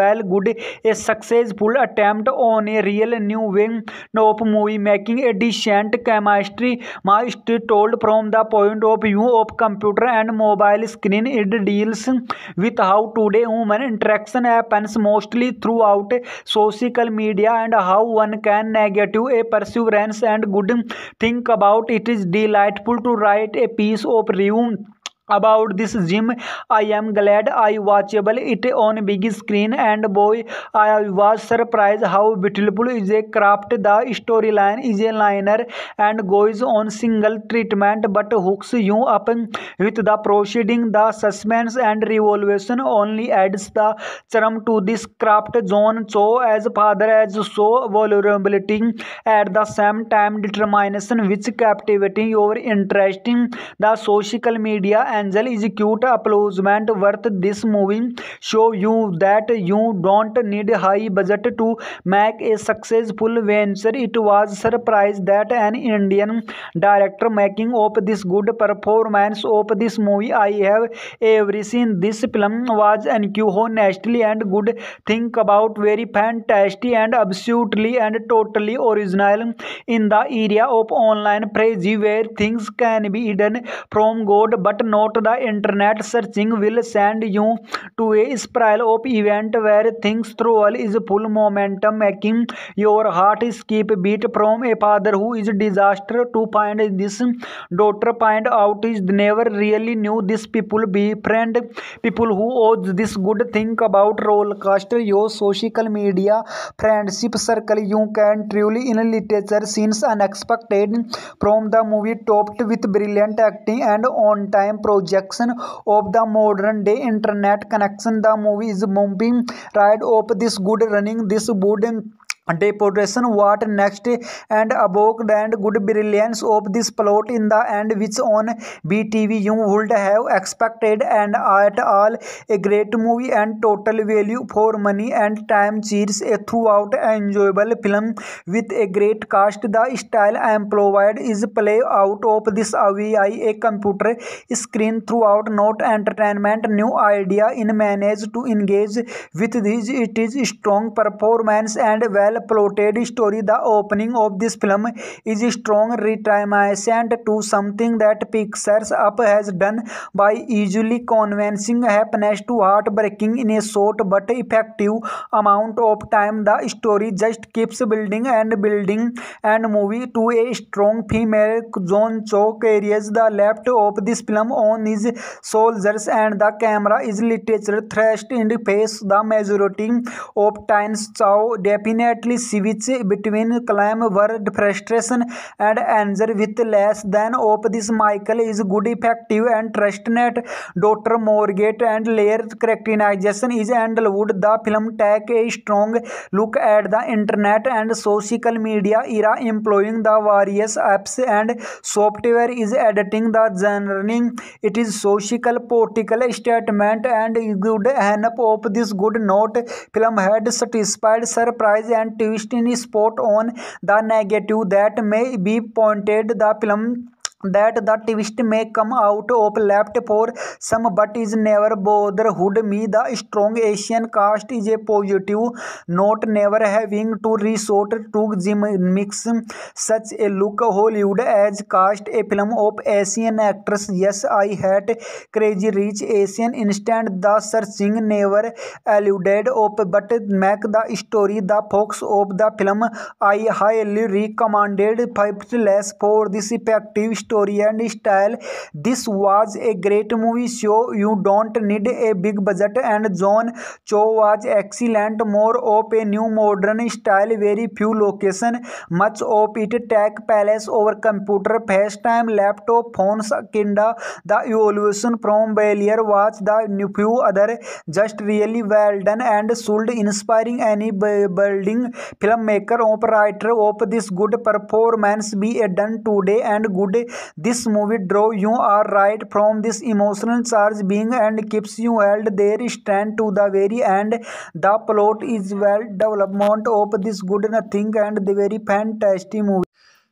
well good, a successful attempt on a real new way of movie making, a decent chemistry master told from the point of view of computer and mobile screen. It deals with how today human interaction happens mostly throughout social media and how one can negative a perseverance and good think about it. Is delightful to write a piece of review about this gym. I am glad I watchable it on big screen, and boy, I was surprised how beautiful is a craft. The storyline is a liner and goes on single treatment but hooks you up with the proceeding. The suspense and revolution only adds the charm to this craft. John Cho as father as so vulnerability at the same time determination which captivating your interesting. The social media angel is cute acknowledgement worth this movie. Show you that you don't need high budget to make a successful venture. It was surprised that an Indian director making of this good performance of this movie. I have ever seen. This film was honestly and good think about very fantastic and absolutely and totally original in the area of online praise where things can be hidden from God but not the internet. Searching will send you to a spiral of event where things through is full momentum making your heart skip beat from a father who is disaster to find this daughter find out is never really knew this people befriend people who owes this good think about roller coaster your social media friendship circle. You can truly in literature scenes unexpected from the movie topped with brilliant acting and on time projection of the modern day internet connection. The movie is moving right of this good running this wood deportation what next and above and good brilliance of this plot in the end which on B T V you would have expected and at all a great movie and total value for money and time. Cheers a throughout enjoyable film with a great cast. The style employed is play out of this via a computer screen throughout not entertainment new idea in manage to engage with this. It is strong performance and well plotted story. The opening of this film is strong reminiscent to something that Pixar's Up has done by easily convincing happiness to heartbreaking in a short but effective amount of time. The story just keeps building and building and movie to a strong female. John Cho carries the left of this film on his shoulders and the camera is literature thrust in the face the majority of times. Chow definitely switch between calm word frustration and anger with less than of this. Michael is good effective and trustnet Doctor Morgate and layer characterization is Andalwood. The film take a strong look at the internet and social media era employing the various apps and software is editing the journey. It is social political statement and good enough of this good note. Film had satisfied surprise and twist in spot on the negative that may be pointed. The film that the twist may come out of left for some but is never bothered me. The strong Asian cast is a positive note, never having to resort to gimmicks such a look Hollywood as cast a film of Asian actors. Yes, I had crazy rich Asian instant. The searching never alluded of but make the story the focus of the film. I highly recommended five less for this effective story and style. This was a great movie show. You don't need a big budget and John Cho was excellent. More of a new modern style, very few location, much of it tech palace over computer, FaceTime, laptop, phones, kinda. The evolution from Belier was the new few other just really well done and should inspiring any building filmmaker or writer of this good performance be a done today and good. This movie draw you are right from this emotional charge being and keeps you held there stand to the very end. The plot is well development of this good nothing and the very fantastic movie.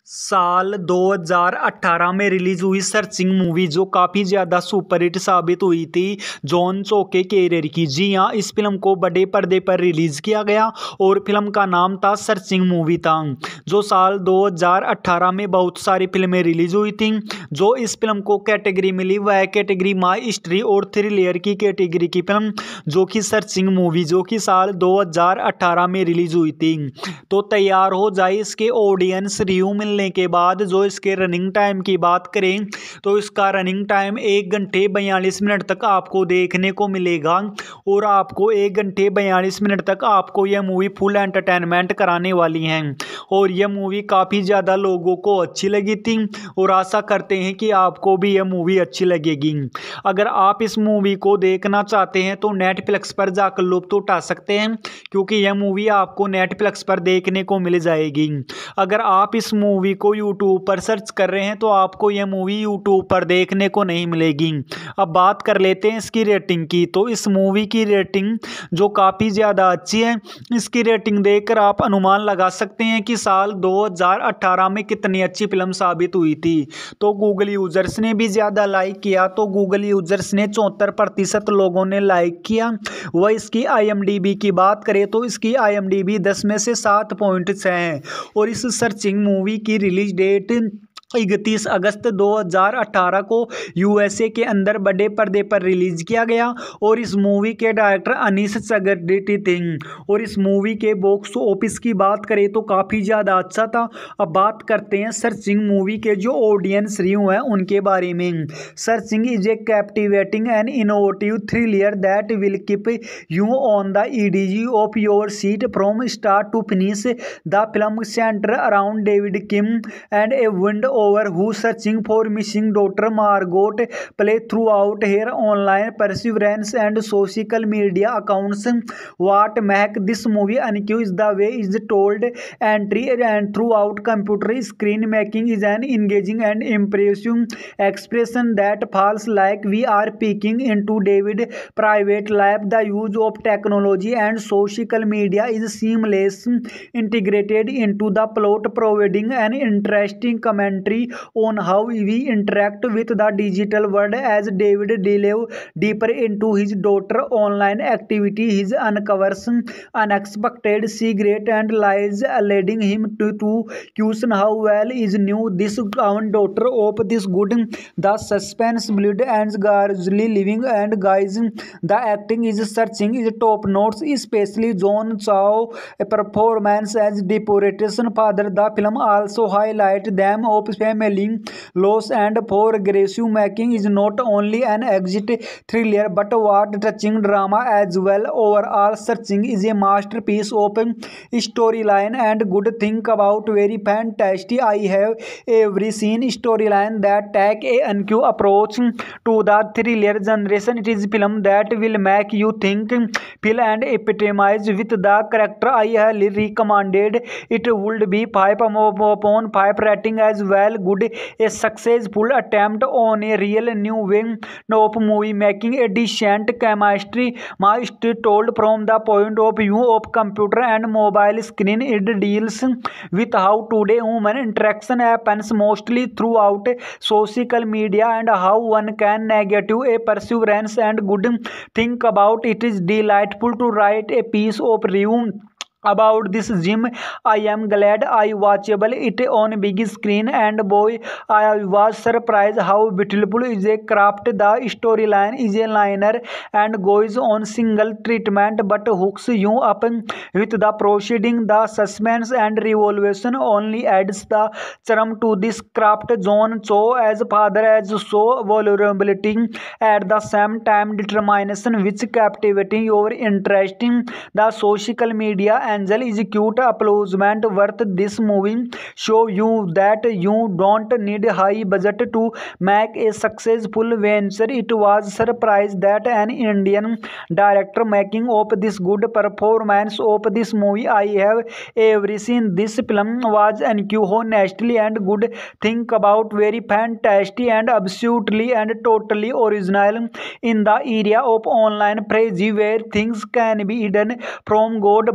साल दो हज़ार अठारह में release हुई searching movie जो काफ़ी ज़्यादा superhit साबित हुई थी जॉन चो के कैरियर की। जी हाँ, इस फिल्म को बड़े पर्दे पर रिलीज़ किया गया और फिल्म का नाम था सर्चिंग मूवी था। जो साल दो हज़ार अठारह में बहुत सारी फिल्में रिलीज हुई थी। जो इस फिल्म को कैटेगरी मिली वह कैटेगरी माई हिस्ट्री और थ्रिलर की कैटेगरी की फिल्म जो कि सर्चिंग मूवी जो कि साल दो हज़ार अठारह में रिलीज हुई थी। तो तैयार हो जाए इसके ऑडियंस रिव्यू मिलने के बाद। जो इसके रनिंग टाइम की बात करें तो इसका रनिंग टाइम एक घंटे बयालीस मिनट तक आपको देखने को मिलेगा और आपको एक घंटे बयालीस मिनट तक आपको यह मूवी फुल एंटरटेनमेंट कराने वाली है। और यह मूवी काफ़ी ज़्यादा लोगों को अच्छी लगी थी और आशा करते हैं कि आपको भी यह मूवी अच्छी लगेगी। अगर आप इस मूवी को देखना चाहते हैं तो नेटफ्लिक्स पर जाकर लुत्फ उठा सकते हैं क्योंकि यह मूवी आपको नेटफ्लिक्स पर देखने को मिल जाएगी। अगर आप इस मूवी को यूट्यूब पर सर्च कर रहे हैं तो आपको यह मूवी यूट्यूब पर देखने को नहीं मिलेगी। अब बात कर लेते हैं इसकी रेटिंग की। तो इस मूवी की रेटिंग जो काफ़ी ज़्यादा अच्छी है, इसकी रेटिंग देखकर आप अनुमान लगा सकते हैं कि साल दो हज़ार अठारह में कितनी अच्छी फिल्म साबित हुई थी। तो गूगल यूजर्स ने भी ज़्यादा लाइक किया। तो गूगल यूजर्स ने चौहत्तर प्रतिशत लोगों ने लाइक किया। वह इसकी आई एम डी बी की बात करें तो इसकी आई एम डी बी दस में से सात पॉइंट छः है और इस सर्चिंग मूवी की रिलीज डेट इकतीस अगस्त दो हज़ार अठारह को यूएसए के अंदर बड़े पर्दे पर रिलीज किया गया और इस मूवी के डायरेक्टर अनीश चक्रवर्ती थे। और इस मूवी के बॉक्स ऑफिस की बात करें तो काफ़ी ज़्यादा अच्छा था। अब बात करते हैं सर्चिंग मूवी के जो ऑडियंस रिव्यू हैं उनके बारे में। Searching is a captivating and innovative thriller that will keep you on the edge of your seat from start to finish. The film centre around David Kim and a wind over who searching for missing daughter Margot play throughout her online perseverance and social media accounts. What make this movie unique is the way is told entry and throughout computer screen making is an engaging and impressive expression that feels like we are peeking into David private life. The use of technology and social media is seamless integrated into the plot, providing an interesting commentary on how we interact with the digital world as David delves deeper into his daughter's online activity. He uncovers unexpected secrets and lies, leading him to, to question how well is knew this own daughter of this good. The suspense build and gradually living and guys, the acting is searching is top notes, especially John Chow performance as deportation father. The film also highlight them of family loss and progressive making is not only an exit thriller but what touching drama as well. Overall, Searching is a masterpiece of storyline and good think about very fantastic. I have every seen storyline that take a uncut approach to the thriller generation. It is a film that will make you think, feel and epitomize with the character. I highly recommended it. Would be five upon five rating as well. Good, a successful attempt on a real new way of movie making, a decent chemistry master told from the point of view of computer and mobile screen. It deals with how today human interaction happens mostly throughout social media and how one can negative a perseverance and good think about it. Is delightful to write a piece of review about this gym. I am glad I watchable it on big screen and boy I was surprised how beautiful is a craft. The storyline is a liner and goes on single treatment but hooks you up with the proceeding. The suspense and revelation only adds the charm to this craft. John Cho as father as so vulnerability at the same time determination which captivating your interesting. The social media Angel is cute amusement worth this movie. Show you that you don't need high budget to make a successful venture. It was surprised that an Indian director making of this good performance of this movie. I have ever seen this film was honestly and good think about very fantastic and absolutely and totally original in the area of online praise where things can be hidden from God but not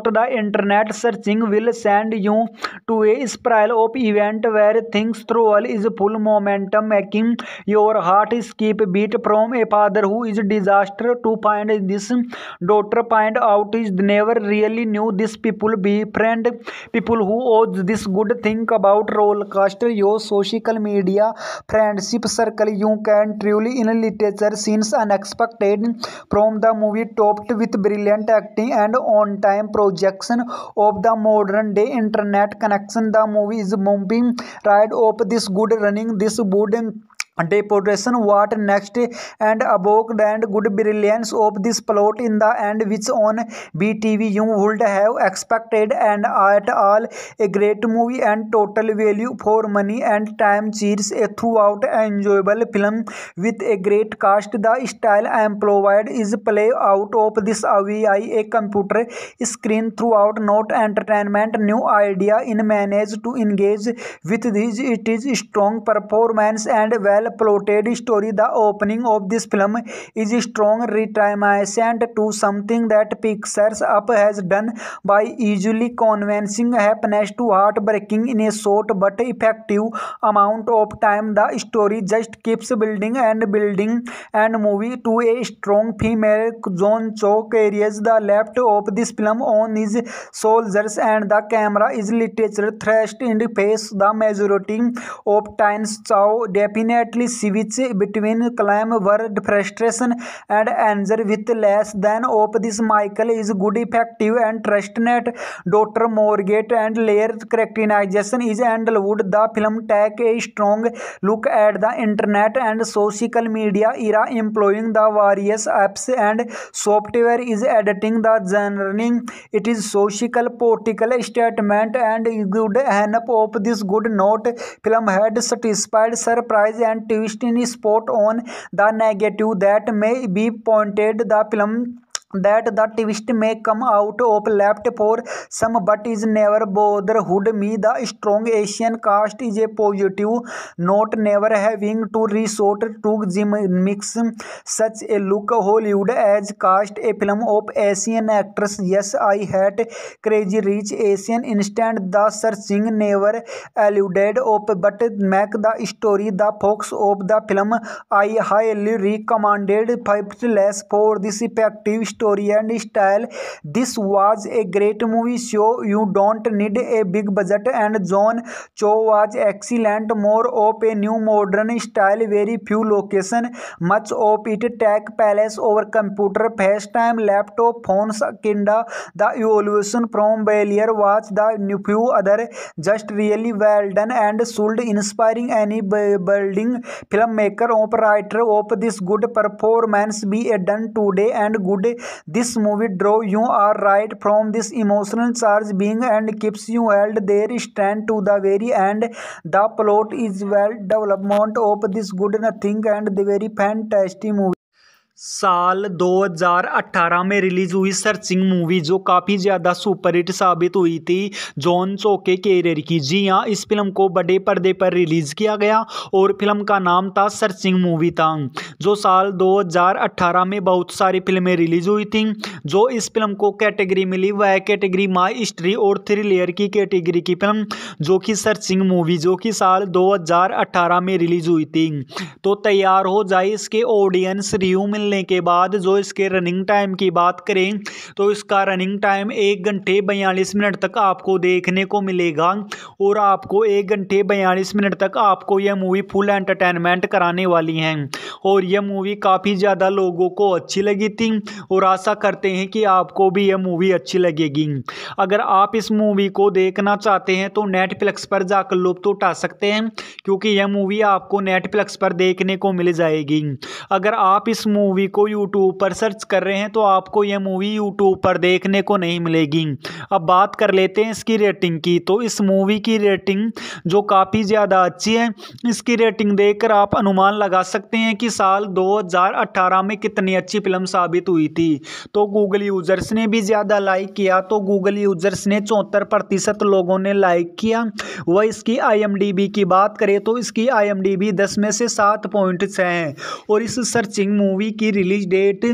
note the internet searching will send you to a spiral of event where things through is full momentum, making your heart skip beat. From a father who is disaster to find this daughter find out is never really knew this people befriend people who owes this good thing about roller coaster your social media friendship circle. You can truly in literature scenes unexpected from the movie topped with brilliant acting and on-time projection of the modern day internet connection. The movie is moving ride of this good running this wood deportation what next and above and good brilliance of this plot in the end which on B T V you would have expected and at all a great movie and total value for money and time. Cheers a throughout enjoyable film with a great cast. The style employed is play out of this via a computer screen throughout not entertainment new idea in manage to engage with this. It is strong performance and well plotted story. The opening of this film is strong reminiscent to something that Pixar's Up has done by easily convincing happiness to heartbreaking in a short but effective amount of time. The story just keeps building and building and moving to a strong female John Cho carries the left of this film on his shoulders and the camera is literature thrust in the face. The majority of times Chow definitely switch between calm word frustration and anger with less than of this. Michael is good effective and trustnet Doctor Morgate and layer characterization is Andalwood. The film take a strong look at the internet and social media era employing the various apps and software is editing the genre. It is social political statement and good enough of this good note. Film had satisfied surprise and twist in spot on the negative that may be pointed the film that the twist may come out of left for some but is never bothered me. The strong Asian cast is a positive note never having to resort to mix such a look Hollywood as cast a film of Asian actors. Yes, I had crazy rich Asian instant the searching never alluded of but make the story the focus of the film. I highly recommended five less for this effective story and style. This was a great movie so you don't need a big budget and John Cho was excellent. More of a new modern style, very few location, much of it tech palace over computer, FaceTime, laptop, phones, kinda. The evolution from Belier was the new few other just really well done and should inspiring any building filmmaker or writer of this good performance be done today and good. This movie draw you are right from this emotional charge being and keeps you held there stand to the very end. The plot is well development of this good nothing and the very fantastic movie. साल दो हज़ार अठारह में release हुई searching movie जो काफ़ी ज़्यादा superhit साबित हुई थी जॉन चो के कैरियर की। जी हाँ, इस फिल्म को बड़े पर्दे पर रिलीज़ किया गया और फिल्म का नाम था सर्चिंग मूवी था। जो साल दो हज़ार अठारह में बहुत सारी फिल्में रिलीज हुई थी जो इस फिल्म को कैटेगरी मिली वह कैटेगरी माई हिस्ट्री और थ्रिलर की कैटेगरी की फिल्म जो कि सर्चिंग मूवी जो कि साल दो हज़ार अठारह में रिलीज हुई थी। तो तैयार हो जाए इसके ऑडियंस रिव्यू मिलने के बाद। जो इसके रनिंग टाइम की बात करें तो इसका रनिंग टाइम एक घंटे बयालीस मिनट तक आपको देखने को मिलेगा और आपको एक घंटे बयालीस मिनट तक आपको यह मूवी फुल एंटरटेनमेंट कराने वाली है और यह मूवी काफ़ी ज़्यादा लोगों को अच्छी लगी थी और आशा करते हैं कि आपको भी यह मूवी अच्छी लगेगी। अगर आप इस मूवी को देखना चाहते हैं तो नेटफ्लिक्स पर जाकर लुत्फ उठा सकते हैं क्योंकि यह मूवी आपको नेटफ्लिक्स पर देखने को मिल जाएगी। अगर आप इस मूवी को यूट्यूब पर सर्च कर रहे हैं तो आपको यह मूवी यूट्यूब पर देखने को नहीं मिलेगी। अब बात कर लेते हैं इसकी रेटिंग की। तो इस मूवी की रेटिंग जो काफ़ी ज़्यादा अच्छी है, इसकी रेटिंग देखकर आप अनुमान लगा सकते हैं कि साल दो हज़ार अठारह में कितनी अच्छी फिल्म साबित हुई थी। तो गूगल यूजर्स ने भी ज़्यादा लाइक किया, तो गूगल यूजर्स ने चौहत्तर प्रतिशत लोगों ने लाइक किया। वह इसकी आई एम डी बी की बात करें तो इसकी आई एम डी बी दस में से सात पॉइंट छः है और इस सर्चिंग मूवी की रिलीज डेट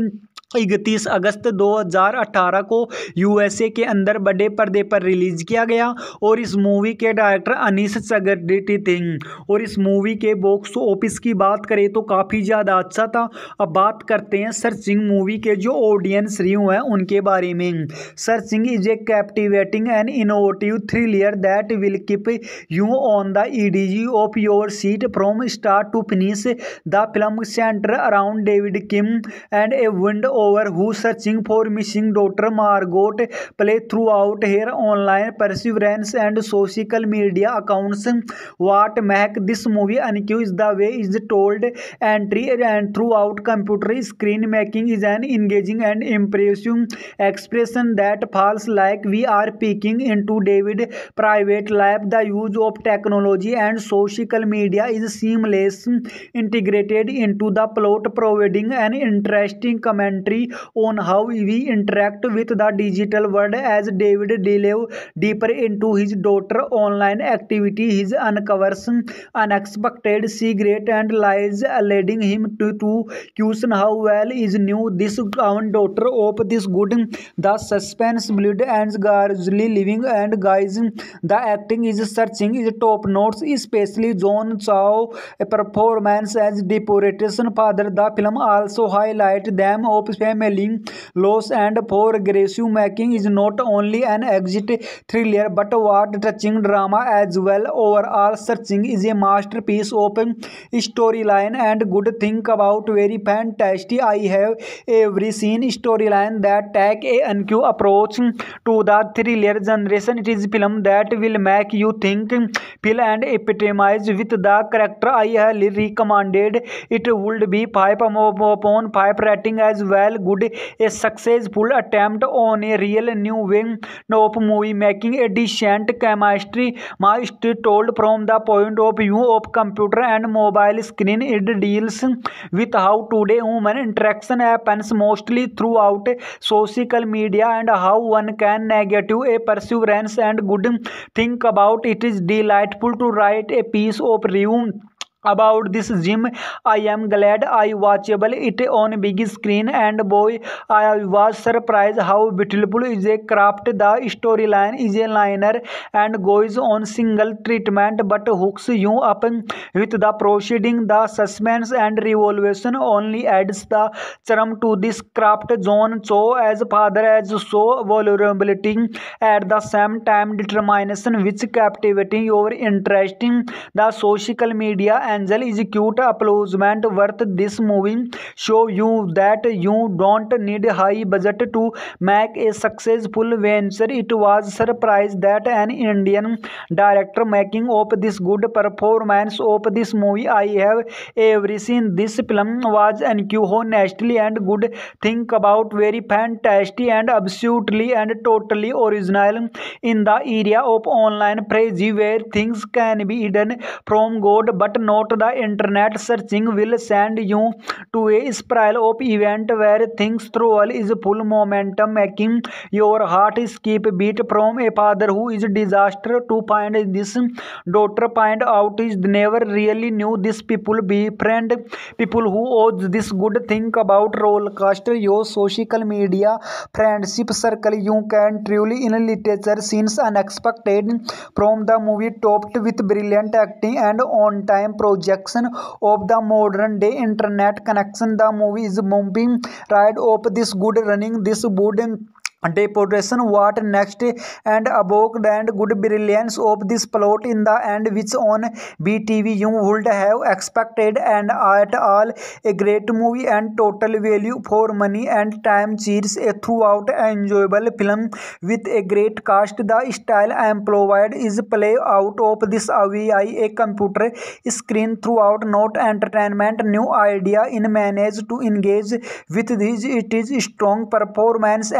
इकतीस अगस्त दो हज़ार अठारह को यूएसए के अंदर बड़े पर्दे पर रिलीज किया गया और इस मूवी के डायरेक्टर अनीश चगर्टी थे। और इस मूवी के बॉक्स ऑफिस की बात करें तो काफ़ी ज़्यादा अच्छा था। अब बात करते हैं सर्चिंग मूवी के जो ऑडियंस रिव्यू हैं उनके बारे में। Searching is a captivating and innovative thriller that will keep you on the edge of your seat from start to finish. The film centre around David Kim and a wind over who searching for missing daughter Margot play throughout her online perseverance and social media accounts. What make this movie unique is the way is told entry and throughout computer screen making is an engaging and impressive expression that feels like we are peeking into David private life. The use of technology and social media is seamless integrated into the plot, providing an interesting commentary on how we interact with the digital world. As David delves deeper into his daughter's online activity, he uncovers unexpected secrets and lies, leading him to, to question how well is knew this own daughter of this good. The suspense build and gradually living and guys, the acting is searching is top notes, especially John Chow performance as deportation father. The film also highlight them of family loss and progressive making is not only an exit thriller but what touching drama as well. Overall, Searching is a masterpiece of storyline and good think about very fantastic. I have every seen storyline that take a uncut approach to the thriller generation. It is a film that will make you think, feel and epitomize with the character. I highly recommended it. Would be five upon five rating as well. Good, a successful attempt on a real new way of movie making. A decent chemistry must told from the point of view of computer and mobile screen. It deals with how today human interaction happens mostly throughout social media and how one can negative a perseverance and good think about it. Is delightful to write a piece of review about this gym. I am glad I watchable it on big screen and boy I was surprised how beautiful is a craft. The storyline is a liner and goes on single treatment but hooks you up with the proceeding. The suspense and revelation only adds the charm to this craft. John Cho as father as so vulnerability at the same time determination which captivating your interesting. The social media Angel is cute applaudement worth this movie. Show you that you don't need high budget to make a successful venture. It was surprised that an Indian director making of this good performance of this movie. I have ever seen this film was honestly and good think about very fantastic and absolutely and totally original in the area of online praise where things can be hidden from God but not the internet. Searching will send you to a spiral of event where things through is full momentum making your heart skip beat from a father who is disaster to find this daughter find out is never really knew this people befriend people who owes this good think about roller coaster your social media friendship circle. You can truly in literature scenes unexpected from the movie topped with brilliant acting and on time projection of the modern day internet connection. The movie is moving ride of this good running this wood deportation what next and above and good brilliance of this plot in the end which on B T V you would have expected and at all a great movie and total value for money and time. Cheers a throughout enjoyable film with a great cast. The style employed is play out of this via a computer screen throughout not entertainment new idea in manage to engage with this. It is strong performance and well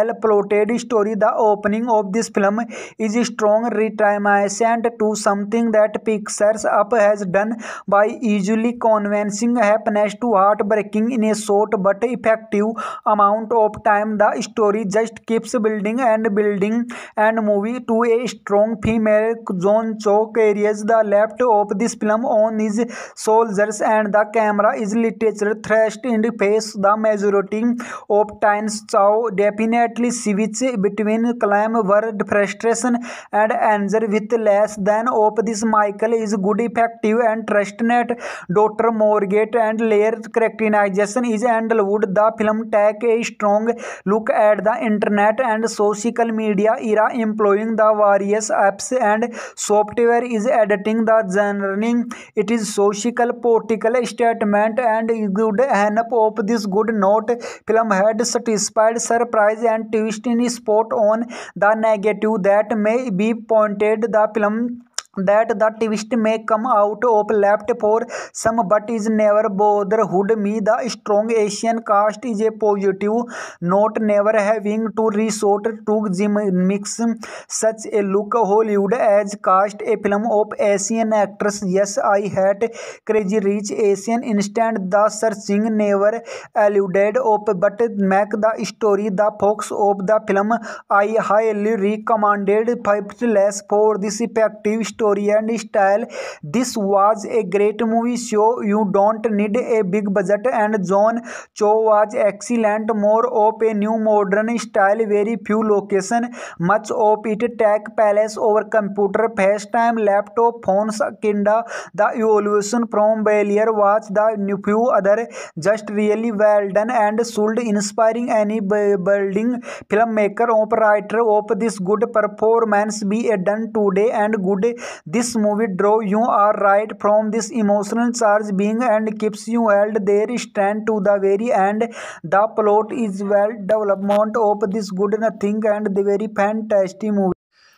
well-plotted story. The opening of this film is a strong reminiscence to something that Pixar's Up has done by easily convincing happiness to heartbreaking in a short but effective amount of time. The story just keeps building and building and moving to a strong female John Cho carries the left of this film on his shoulders, and the camera is literally thrust in the face. The majority of times Chow definitely switches between calm word frustration and anger with less than of this. Michael is good, effective, and trustnet. Doctor Morgate and layer characterization is Andalwood. The film takes a strong look at the internet and social media era, employing the various apps and software is editing the journey. It is social political statement and good enough of this good note. Film had satisfied surprise and twist in spot on. The negative that may be pointed the film that the twist may come out of left for some but is never bothered me. The strong Asian cast is a positive note, never having to resort to gimmicks such a look Hollywood as cast a film of Asian actors. Yes, I had Crazy Rich Asian instant. The searching never alluded of but make the story the focus of the film. I highly recommended five less for this effective story and style. This was a great movie, so you don't need a big budget, and John Cho was excellent. More of a new modern style, very few location, much of it tech palace over computer, FaceTime, laptop, phones, kinda. The evolution from Belier was the new few other just really well done and should inspiring any building filmmaker or writer of this good performance be a done today and good. This movie draw you are right from this emotional charge being and keeps you held there stand to the very end. The plot is well development of this good nothing and the very fantastic movie.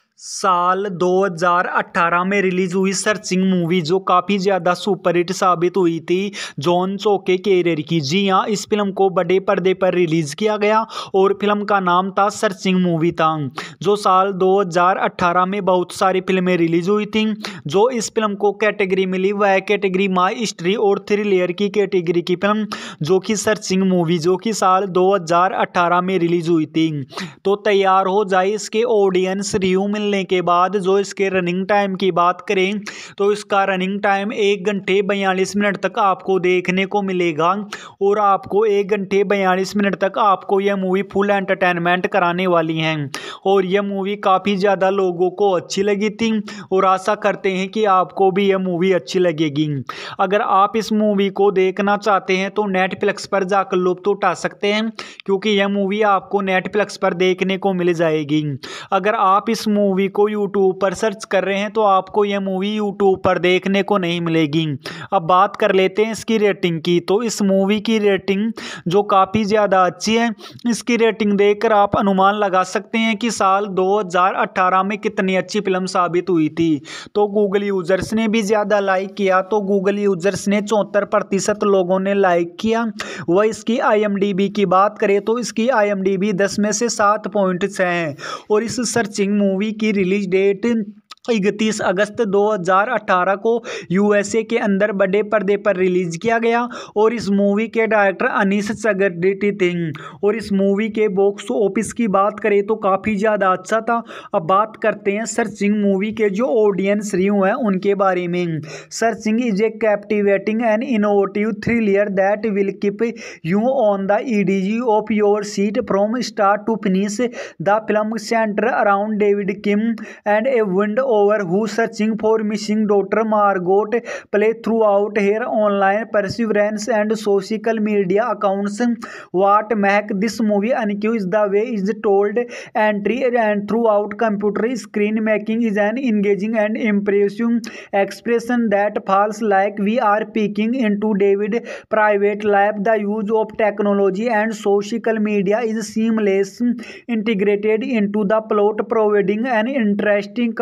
साल दो हज़ार अठारह में release हुई searching movie जो काफ़ी ज़्यादा superhit साबित हुई थी जॉन चो के कैरियर की। जी हाँ, इस फिल्म को बड़े पर्दे पर रिलीज़ किया गया और फिल्म का नाम था सर्चिंग मूवी था। जो साल दो हज़ार अठारह में बहुत सारी फिल्में रिलीज हुई थी। जो इस फिल्म को कैटेगरी मिली वह कैटेगरी माई हिस्ट्री और थ्रिलर की कैटेगरी की फिल्म जो कि सर्चिंग मूवी जो कि साल दो हज़ार अठारह में रिलीज हुई थी। तो तैयार हो जाए इसके ऑडियंस रिव्यू मिलने के बाद। जो इसके रनिंग टाइम की बात करें तो इसका रनिंग टाइम एक घंटे बयालीस मिनट तक आपको देखने को मिलेगा और आपको एक घंटे बयालीस मिनट तक आपको यह मूवी फुल एंटरटेनमेंट कराने वाली है और यह मूवी काफ़ी ज़्यादा लोगों को अच्छी लगी थी और आशा करते हैं कि आपको भी यह मूवी अच्छी लगेगी। अगर आप इस मूवी को देखना चाहते हैं तो नेटफ्लिक्स पर जाकर लुत्फ उठा सकते हैं क्योंकि यह मूवी आपको नेटफ्लिक्स पर देखने को मिल जाएगी। अगर आप इस मूवी को यूट्यूब पर सर्च कर रहे हैं तो आपको यह मूवी यूट्यूब पर देखने को नहीं मिलेगी। अब बात कर लेते हैं इसकी रेटिंग की। तो इस मूवी की रेटिंग जो काफ़ी ज़्यादा अच्छी है, इसकी रेटिंग देखकर आप अनुमान लगा सकते हैं कि साल दो हज़ार अठारह में कितनी अच्छी फिल्म साबित हुई थी। तो गूगल यूजर्स ने भी ज़्यादा लाइक किया। तो गूगल यूजर्स ने चौहत्तर प्रतिशत लोगों ने लाइक किया। वह इसकी आई एम डी बी की बात करें तो इसकी आई एम डी बी दस में से सात पॉइंट छः है और इस सर्चिंग मूवी की रिलीज डेट इकतीस अगस्त दो हज़ार अठारह को यूएसए के अंदर बड़े पर्दे पर रिलीज किया गया और इस मूवी के डायरेक्टर अनीश चक्रवर्ती थे और इस मूवी के बॉक्स ऑफिस की बात करें तो काफ़ी ज़्यादा अच्छा था। अब बात करते हैं सर्चिंग मूवी के जो ऑडियंस रिव्यू हैं उनके बारे में। Searching is a captivating and innovative thriller that will keep you on the edge of your seat from start to finish. The film centre around David Kim and a wind over who searching for missing daughter Margot play throughout her online perseverance and social media accounts. What make this movie unique is the way is told entry and throughout computer screen making is an engaging and impressive expression that feels like we are peeking into David private life. The use of technology and social media is seamless integrated into the plot providing an interesting commentary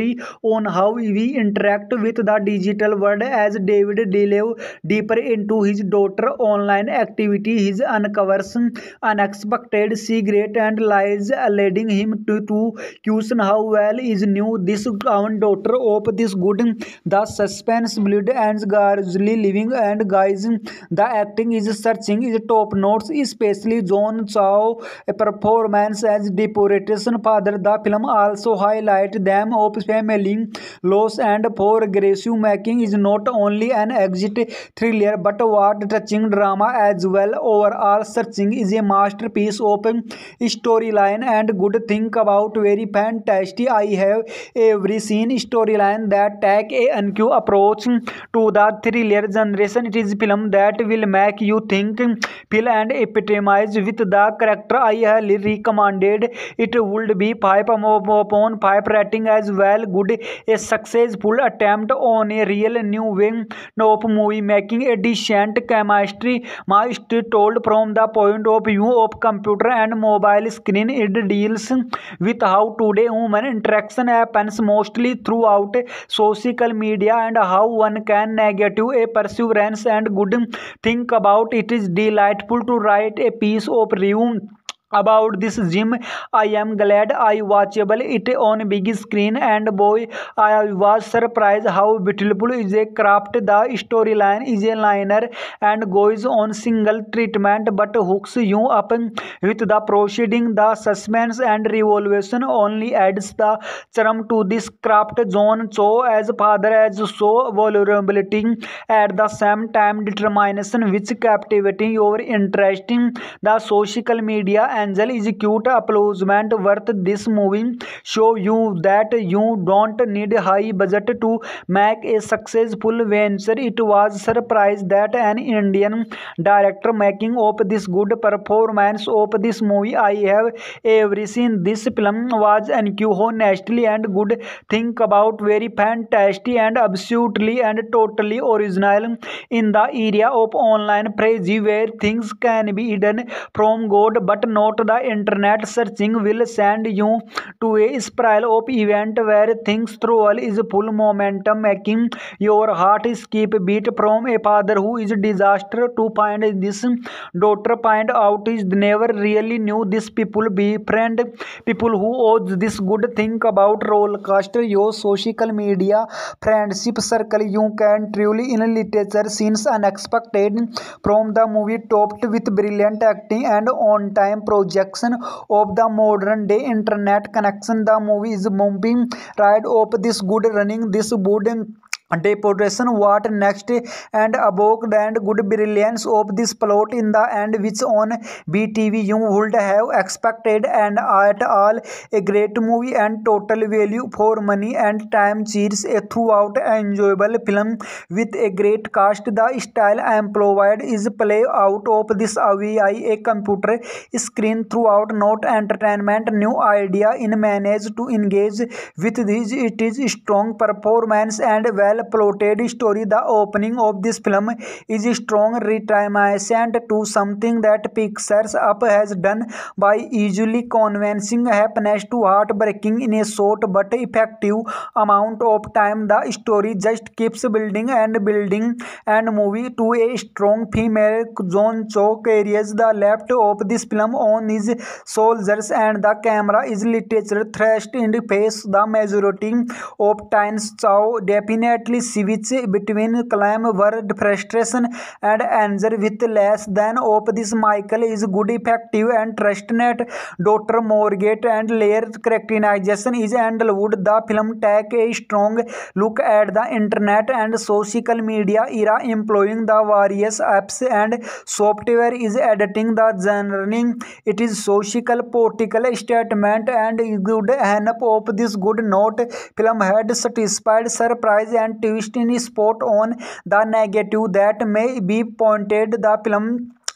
commentary on how we interact with the digital world as David delves deeper into his daughter's online activity. He uncovers unexpected secrets and lies, leading him to, to question how well is knew this own daughter of this good. The suspense build and gradually living and guys, the acting is searching is top notes, especially John Chow performance as deportation father. The film also highlight them of family loss and progressive making is not only an exit thriller but what touching drama as well. Overall, Searching is a masterpiece of storyline and good think about very fantastic. I have every seen storyline that take a uncut approach to the thriller generation. It is film that will make you think, feel and epitomize with the character. I highly recommended it. Would be five upon five rating as well. Good, a successful attempt on a real new way of movie making. A decent chemistry must told from the point of view of computer and mobile screen. It deals with how today human interaction happens mostly throughout social media and how one can negative a perseverance and good think about it. Is delightful to write a piece of review about this gym. I am glad I watchable it on big screen and boy I was surprised how beautiful is a craft. The storyline is a liner and goes on single treatment but hooks you up with the proceeding. The suspense and revolution only adds the charm to this craft. John Cho as father as so vulnerability at the same time determination which captivating your interesting. The social media angel is cute amusement worth this movie. Show you that you don't need high budget to make a successful venture. It was surprised that an Indian director making of this good performance of this movie. I have ever seen. This film was honestly and good think about very fantastic and absolutely and totally original in the area of online praise where things can be hidden from God but not the internet. Searching will send you to a spiral of event where things through is full momentum making your heart skip beat from a father who is disaster to find this daughter find out is never really knew this people befriend people who owes this good think about roller coaster your social media friendship circle. You can truly in literature scenes unexpected from the movie topped with brilliant acting and on time projection of the modern day internet connection. The movie is moving ride of this good running this wood deportation what next and above and good brilliance of this plot in the end which on B T V you would have expected and at all a great movie and total value for money and time. Cheers a throughout enjoyable film with a great cast. The style employed is play out of this via a computer screen throughout not entertainment new idea in manage to engage with this. It is strong performance and well plotted story. The opening of this film is strong reminiscent to something that Pixar up has done by easily convincing happiness to heartbreaking in a short but effective amount of time. The story just keeps building and building and movie to a strong female. John Cho carries the left of this film on his shoulders and the camera is literature thrust in the face the majority of times. Chow definitely switch between calm word frustration and anger with less than of this. Michael is good effective and trustnet daughter Morgate and layer characterization is Andalwood. The film take a strong look at the internet and social media era employing the various apps and software is editing the journey. It is social political statement and good enough of this good note. Film had satisfied surprise and twist in spot on the negative that may be pointed. The film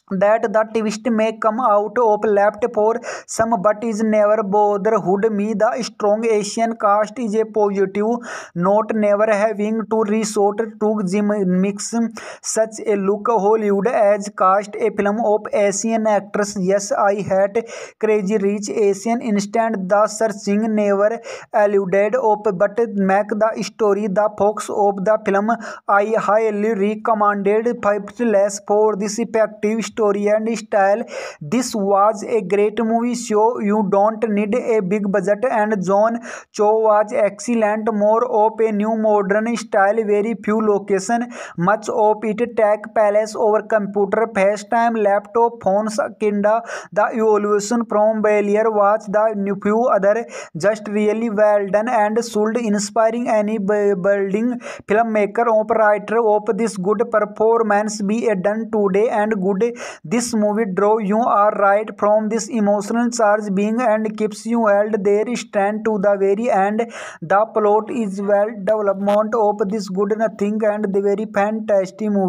that the twist may come out of left for some but is never bothered me. The strong Asian cast is a positive note, never having to resort to gimmicks such a look Hollywood as cast a film of Asian actors. Yes, I had crazy rich Asian instant. The searching never alluded of but make the story the focus of the film. I highly recommended five less for this effective story and style. This was a great movie, so you don't need a big budget, and John Cho was excellent. More of a new modern style, very few location, much of it tech palace over computer, FaceTime, laptop, phones, kinda. The evolution from Belier was the new few other just really well done and should inspiring any building filmmaker or writer of this good performance be a done today and good. This movie draw you are right from this emotional charge being and keeps you held there stand to the very end. The plot is well development of this good nothing and the very fantastic movie.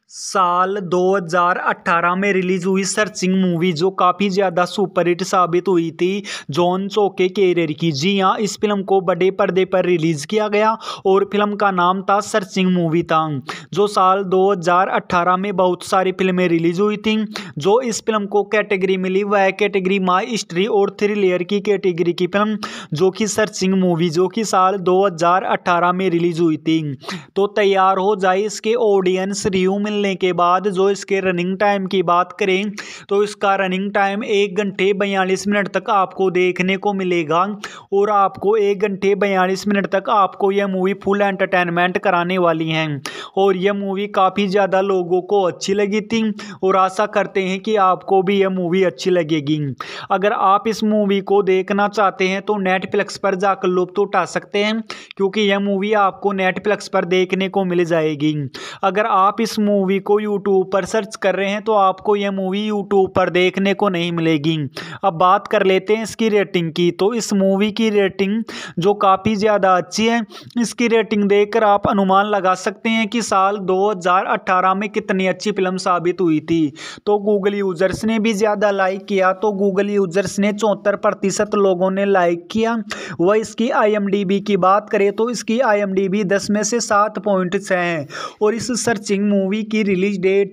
साल दो हज़ार अठारह में release हुई searching movie जो काफ़ी ज़्यादा superhit साबित हुई थी जॉन चो के कैरियर की। जी हाँ, इस फिल्म को बड़े पर्दे पर रिलीज़ किया गया और फिल्म का नाम था सर्चिंग मूवी था। जो साल दो हज़ार अठारह में बहुत सारी फिल्में रिलीज हुई थी जो इस फिल्म को कैटेगरी मिली वह कैटेगरी माई हिस्ट्री और थ्रिलर की कैटेगरी की फिल्म जो कि सर्चिंग मूवी जो कि साल दो हज़ार अठारह में रिलीज हुई थी। तो तैयार हो जाए इसके ऑडियंस रिव्यू मिलने के बाद। जो इसके रनिंग टाइम की बात करें तो इसका रनिंग टाइम एक घंटे बयालीस मिनट तक आपको देखने को मिलेगा और आपको एक घंटे बयालीस मिनट तक आपको यह मूवी फुल एंटरटेनमेंट कराने वाली है और यह मूवी काफ़ी ज़्यादा लोगों को अच्छी लगी थी और आशा करते हैं कि आपको भी यह मूवी अच्छी लगेगी। अगर आप इस मूवी को देखना चाहते हैं तो नेटफ्लिक्स पर जाकर लुत्फ उठा सकते हैं क्योंकि यह मूवी आपको नेटफ्लिक्स पर देखने को मिल जाएगी। अगर आप इस मूवी को यूट्यूब पर सर्च कर रहे हैं तो आपको यह मूवी यूट्यूब पर देखने को नहीं मिलेगी। अब बात कर लेते हैं इसकी रेटिंग की। तो इस मूवी की रेटिंग जो काफ़ी ज़्यादा अच्छी है, इसकी रेटिंग देखकर आप अनुमान लगा सकते हैं कि साल दो हज़ार अठारह में कितनी अच्छी फिल्म साबित हुई थी। तो गूगल यूजर्स ने भी ज़्यादा लाइक किया, तो गूगल यूजर्स ने चौहत्तर प्रतिशत लोगों ने लाइक किया। वह इसकी आई एम डी बी की बात करें तो इसकी आई एम डी बी दस में से सात पॉइंट छः है और इस सर्चिंग मूवी की रिलीज डेट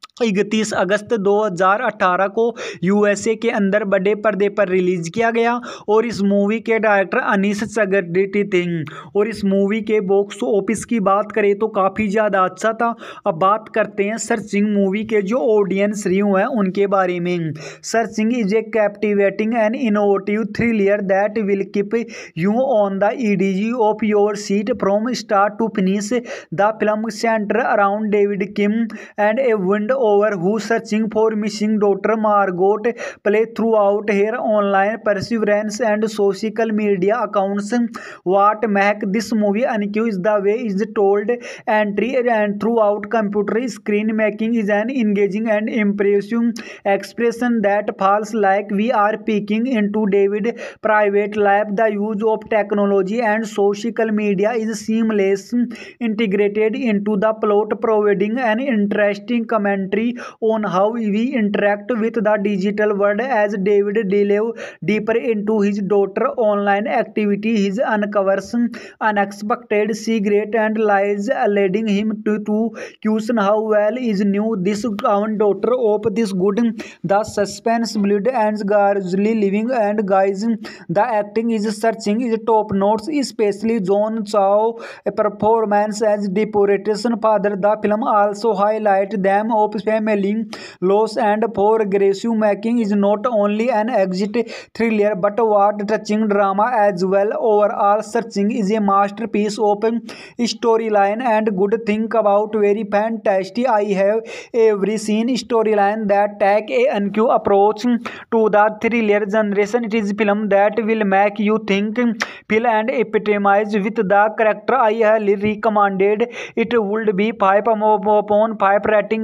इकतीस अगस्त दो हज़ार अठारह को यूएसए के अंदर बड़े पर्दे पर रिलीज किया गया और इस मूवी के डायरेक्टर अनीश चक्रवर्ती थे और इस मूवी के बॉक्स ऑफिस की बात करें तो काफ़ी ज़्यादा अच्छा था। अब बात करते हैं सर्चिंग मूवी के जो ऑडियंस रिव्यू हैं उनके बारे में। Searching is a captivating and innovative thriller that will keep you on the edge of your seat from start to finish. The film centre around David Kim and a wind over who searching for missing daughter Margot play throughout her online perseverance and social media accounts. What make this movie unique is the way is told entry and throughout computer screen making is an engaging and impressive expression that feels like we are peeking into David private life. The use of technology and social media is seamless integrated into the plot, providing an interesting commentary on how we interact with the digital world as David delves deeper into his daughter's online activity. He uncovers unexpected secrets and lies, leading him to, to question how well is knew this own daughter of this good. The suspense build and gradually living and guys, the acting is searching is top notes, especially John Chow performance as deportation father. The film also highlight them of family loss and for aggressive making is not only an exit thriller but what touching drama as well. Overall, Searching is a masterpiece of storyline and good think about very fantastic. I have every seen storyline that take a uncut approach to the thriller generation. It is a film that will make you think, feel and epitomize with the character. I highly recommended it. Would be five upon five rating as well.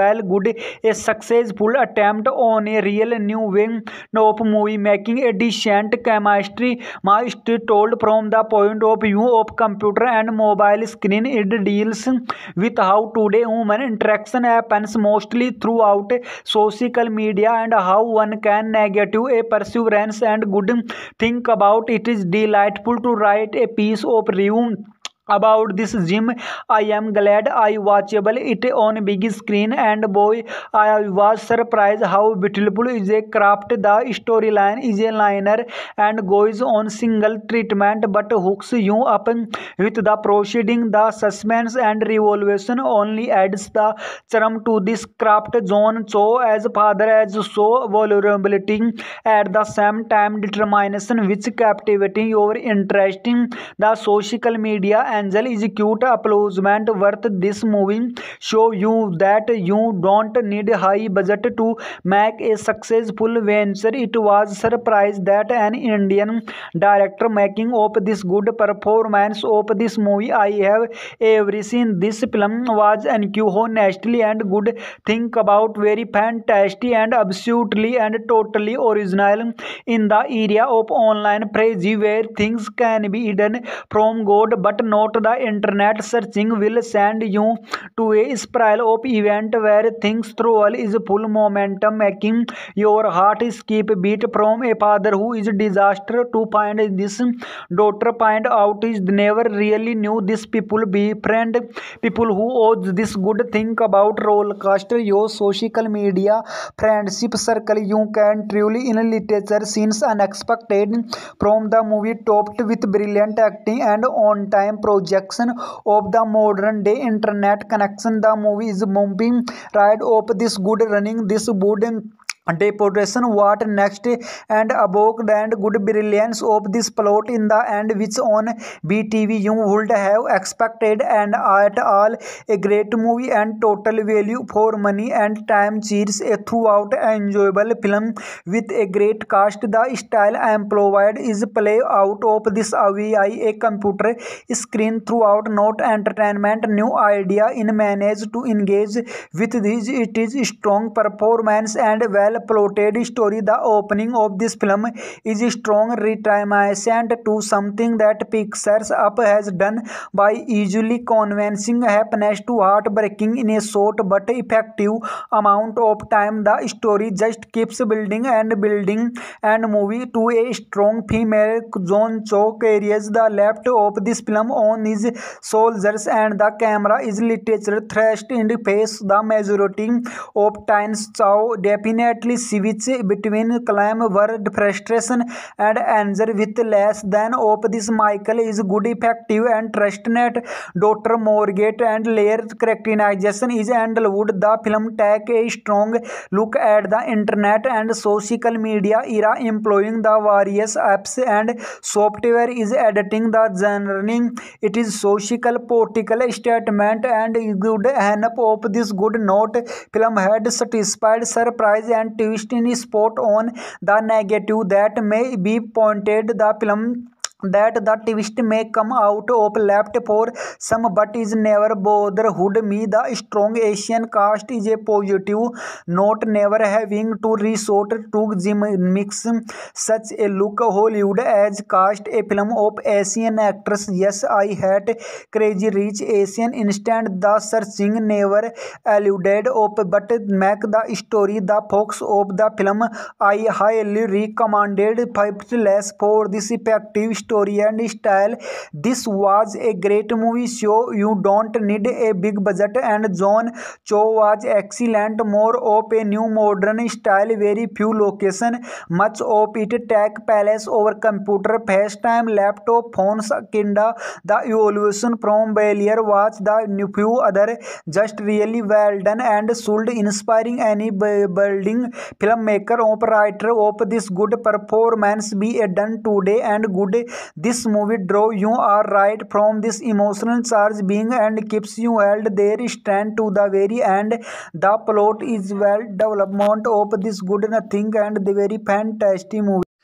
well good, a successful attempt on a real new way of movie making, a decent chemistry master told from the point of view of computer and mobile screen. It deals with how today human interaction happens mostly throughout social media and how one can negative a perseverance and good think about it. Is delightful to write a piece of review about this gym. I am glad I watchable it on big screen, and boy, I was surprised how beautiful is a craft. The storyline is a liner and goes on single treatment but hooks you up with the proceeding. The suspense and revolution only adds the charm to this craft. John Cho as father as so vulnerability at the same time determination which captivating your interesting. The social media angel is cute acknowledgement worth this movie. Show you that you don't need high budget to make a successful venture. It was surprised that an Indian director making of this good performance of this movie. I have ever seen. This film was honestly and good think about very fantastic and absolutely and totally original in the area of online praise where things can be hidden from God but not the internet. Searching will send you to a spiral of event where things through is full momentum making your heart skip beat from a father who is disaster to find this daughter find out is never really knew this people befriend people who owes this good think about roller coaster your social media friendship circle. You can truly in literature scenes unexpected from the movie topped with brilliant acting and on time projection of the modern day internet connection. The movie is moving ride of this good running this wood deportation what next and above and good brilliance of this plot in the end which on B T V you would have expected and at all a great movie and total value for money and time. Cheers a throughout enjoyable film with a great cast. The style employed is play out of this via a computer screen throughout not entertainment new idea in manage to engage with this. It is strong performance and well plotted story. The opening of this film is a strong reminiscent to something that Pixar's Up has done by easily convincing happiness to heartbreaking in a short but effective amount of time. The story just keeps building and building and movie to a strong female. John Cho carries the left of this film on his shoulders and the camera is literature thrust in the face the majority of times. Chow definitely switch between calm word frustration and anger with less than of this. Michael is good effective and trustnet Doctor Morgate and layer characterization is Andalwood. The film take a strong look at the internet and social media era employing the various apps and software is editing the journey. It is social political statement and good enough of this good note. Film had satisfied surprise and twist in spot on the negative that may be pointed. The film that the twist may come out of left for some but is never bothered me. The strong Asian cast is a positive note, never having to resort to gimmicks such a look Hollywood as cast a film of Asian actors. Yes, I had crazy rich Asian instant. The searching never alluded of but make the story the focus of the film. I highly recommended five less for this effective story and style. This was a great movie show. You don't need a big budget and John Cho was excellent. More of a new modern style, very few location, much of it tech palace over computer, FaceTime, laptop, phones, kinda. The evolution from Belier was the new few other just really well done and should inspiring any building filmmaker or writer of this good performance be a done today and good. This movie draw you are right from this emotional charge being and keeps you held there stand to the very end. The plot is well development of this good nothing and the very fantastic movie.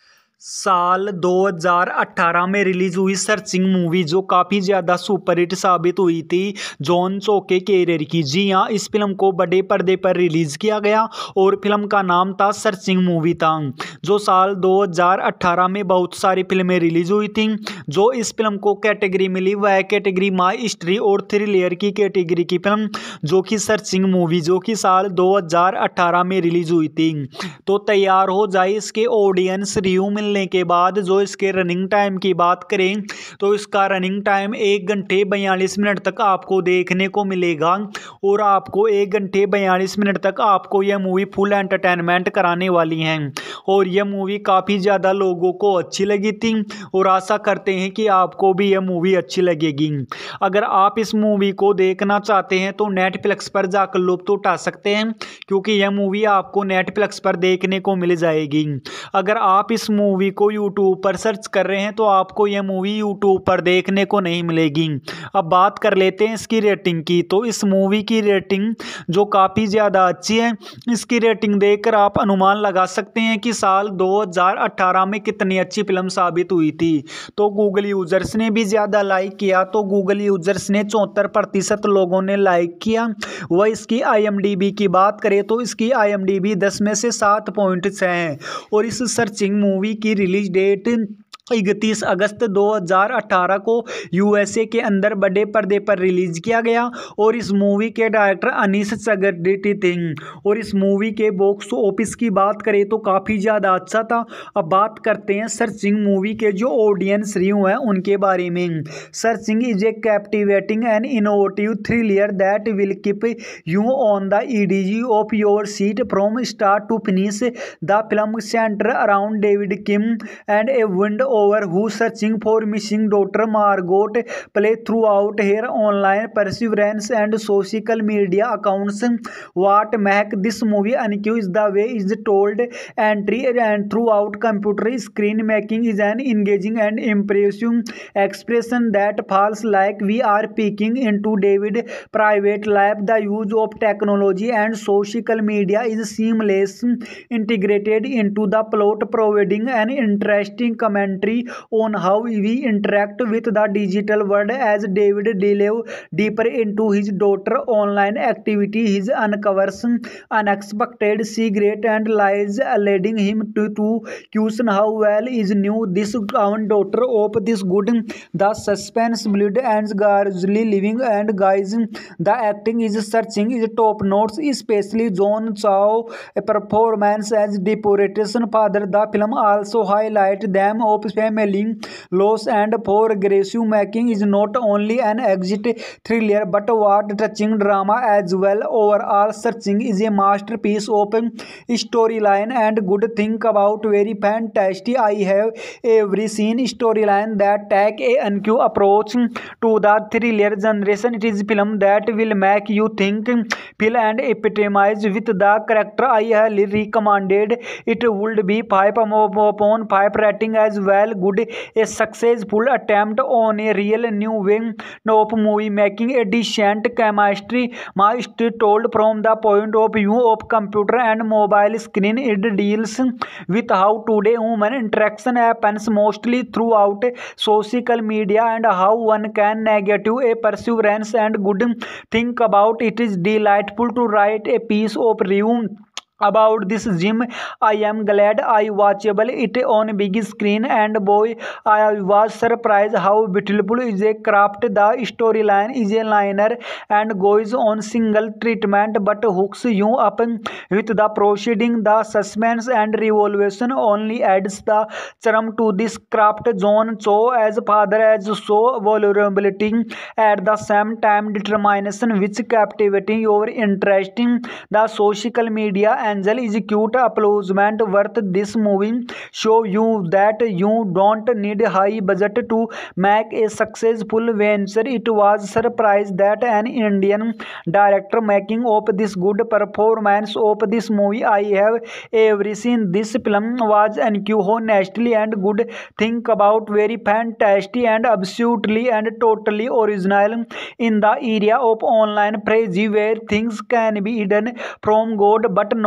साल दो हज़ार अठारह में release हुई searching movie जो काफ़ी ज़्यादा superhit साबित हुई थी जॉन चो के कैरियर की। जी हाँ, इस फिल्म को बड़े पर्दे पर रिलीज़ किया गया और फिल्म का नाम था सर्चिंग मूवी था। जो साल दो हज़ार अठारह में बहुत सारी फिल्में रिलीज हुई थी। जो इस फिल्म को कैटेगरी मिली वह कैटेगरी माई हिस्ट्री और थ्रिलर की कैटेगरी की फिल्म जो कि सर्चिंग मूवी जो कि साल दो हज़ार अठारह में रिलीज हुई थी। तो तैयार हो जाए इसके ऑडियंस रिव्यू मिलने के बाद। जो इसके रनिंग टाइम की बात करें तो इसका रनिंग टाइम एक घंटे बयालीस मिनट तक आपको देखने को मिलेगा और आपको एक घंटे बयालीस मिनट तक आपको यह मूवी फुल एंटरटेनमेंट कराने वाली है। और यह मूवी काफ़ी ज़्यादा लोगों को अच्छी लगी थी और आशा करते हैं कि आपको भी यह मूवी अच्छी लगेगी। अगर आप इस मूवी को देखना चाहते हैं तो नेटफ्लिक्स पर जाकर लुत्फ उठा सकते हैं क्योंकि यह मूवी आपको नेटफ्लिक्स पर देखने को मिल जाएगी। अगर आप इस मूवी को यूट्यूब पर सर्च कर रहे हैं तो आपको यह मूवी यूट्यूब पर देखने को नहीं मिलेगी। अब बात कर लेते हैं इसकी रेटिंग की। तो इस मूवी की रेटिंग जो काफ़ी ज़्यादा अच्छी है, इसकी रेटिंग देखकर आप अनुमान लगा सकते हैं कि साल दो हज़ार अठारह में कितनी अच्छी फिल्म साबित हुई थी। तो गूगल यूजर्स ने भी ज़्यादा लाइक किया। तो गूगल यूजर्स ने चौहत्तर प्रतिशत लोगों ने लाइक किया। वह इसकी आई एम डी बी की बात करें तो इसकी आई एम डी बी दस में से सात पॉइंट छः है। और इस सर्चिंग मूवी की रिलीज डेट इकतीस अगस्त दो हज़ार अठारह को यूएसए के अंदर बड़े पर्दे पर रिलीज किया गया। और इस मूवी के डायरेक्टर अनीश चक्रवर्ती थे। और इस मूवी के बॉक्स ऑफिस की बात करें तो काफ़ी ज़्यादा अच्छा था। अब बात करते हैं सर्चिंग मूवी के जो ऑडियंस रिव्यू हैं उनके बारे में। Searching is a captivating and innovative thriller that will keep you on the edge of your seat from start to finish. The film centre around David Kim and a wind over who searching for missing daughter Margot play throughout her online perseverance and social media accounts. What make this movie unique is the way is told entry and throughout computer screen making is an engaging and impressive expression that feels like we are peeking into David private life. The use of technology and social media is seamless integrated into the plot, providing an interesting commentary on how we interact with the digital world as David delves deeper into his daughter's online activity. He uncovers unexpected secrets and lies, leading him to, to question how well is knew this own daughter of this good. The suspense build and gradually living and guys, the acting is searching is top notch, especially John Chow performance as deportation father. The film also highlight them of family loss and progressive making is not only an exit thriller but what touching drama as well. Overall, Searching is a masterpiece of storyline and good think about very fantastic. I have every seen storyline that take a uncut approach to the thriller generation. It is a film that will make you think, feel and epitomize with the character. I highly recommended it. Would be five upon five rating as well. Good, a successful attempt on a real new way of movie making. A decent chemistry must told from the point of view of computer and mobile screen. It deals with how today human interaction happens mostly throughout social media and how one can negative a perseverance and good think about it. Is delightful to write a piece of review about this Jim. I am glad I watchable it on big screen and boy I was surprised how beautiful is a craft. The storyline is a liner and goes on single treatment but hooks you up with the proceeding. The suspense and revelation only adds the charm to this craft. John Cho as father as so vulnerability at the same time determination which captivating your interesting. The social media Angel is cute applaudement worth this movie. Show you that you don't need high budget to make a successful venture. It was surprised that an Indian director making of this good performance of this movie. I have ever seen this film was honestly and good think about very fantastic and absolutely and totally original in the area of online praise where things can be hidden from God but not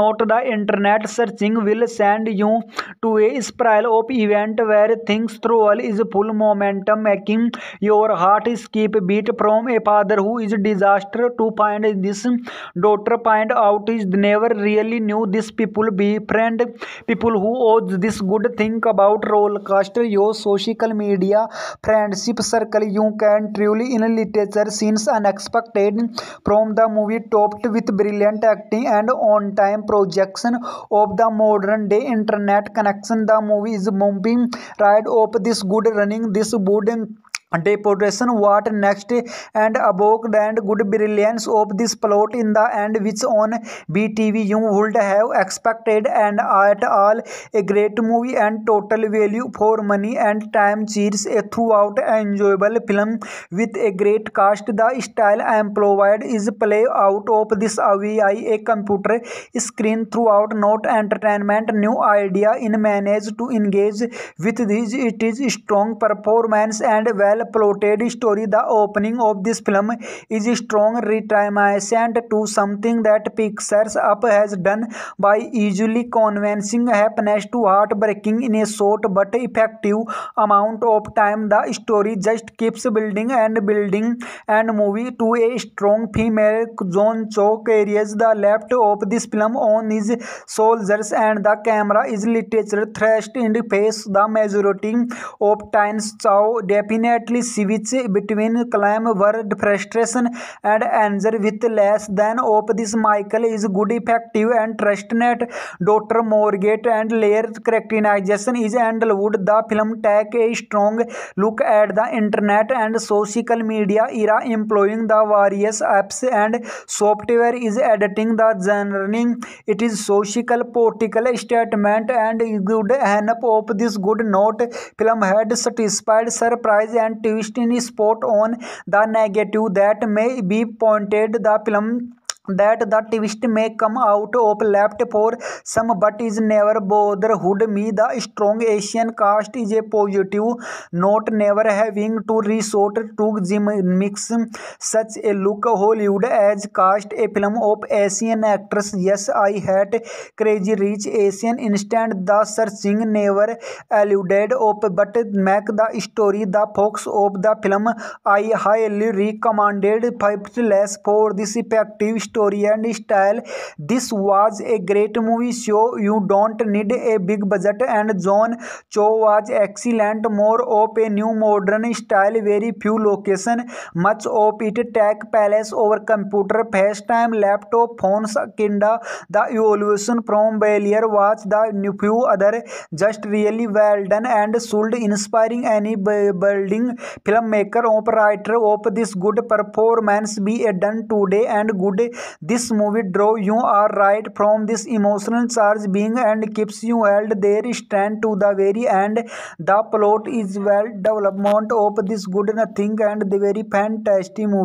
not the internet searching will send you to a spiral of event where things through is full momentum, making your heart skip beat. From a father who is disaster to find this daughter find out is never really knew this people befriend people who owes this good thing about rollercoaster your social media friendship circle. You can truly in literature scenes unexpected from the movie topped with brilliant acting and on-time projection of the modern day internet connection. The movie is moving right up this good running this wood deportation what next and above and good brilliance of this plot in the end which on B T V you would have expected and at all a great movie and total value for money and time. Cheers a throughout enjoyable film with a great cast. The style employed is play out of this via a computer screen throughout, not entertainment. New idea in manage to engage with this. It is strong performance and well plotted story. The opening of this film is a strong reminiscent to something that Pixar's Up has done by easily convincing happiness to heartbreaking in a short but effective amount of time. The story just keeps building and building and moving to a strong female John Cho carries the left of this film on his shoulders and the camera is literature thrust in the face. The majority of times Chow definitely switch between calm word frustration and anger with less than of this. Michael is good effective and trustnet Doctor Morgate and layer characterization is Andalwood. The film take a strong look at the internet and social media era employing the various apps and software is editing the journey. It is social political statement and good enough of this good note. Film had satisfied surprise and twist in spot on the negative that may be pointed the film that the twist may come out of left for some but is never bothered me. The strong Asian cast is a positive note, never having to resort to mix such a look Hollywood as cast a film of Asian actors. Yes, I had crazy rich Asian instant the searching never alluded of but make the story the focus of the film. I highly recommended five less for this effective story and style. This was a great movie show. You don't need a big budget and John Cho was excellent. More of a new modern style, very few location, much of it tech palace over computer, FaceTime, laptop, phones, kinda. The evolution from Belier was the new few other just really well done and should inspiring any building filmmaker operator of this good performance be a done today and good. This movie draw you are right from this emotional charge being and keeps you held there stand to the very end. The plot is well development of this good nothing and the very fantastic movie.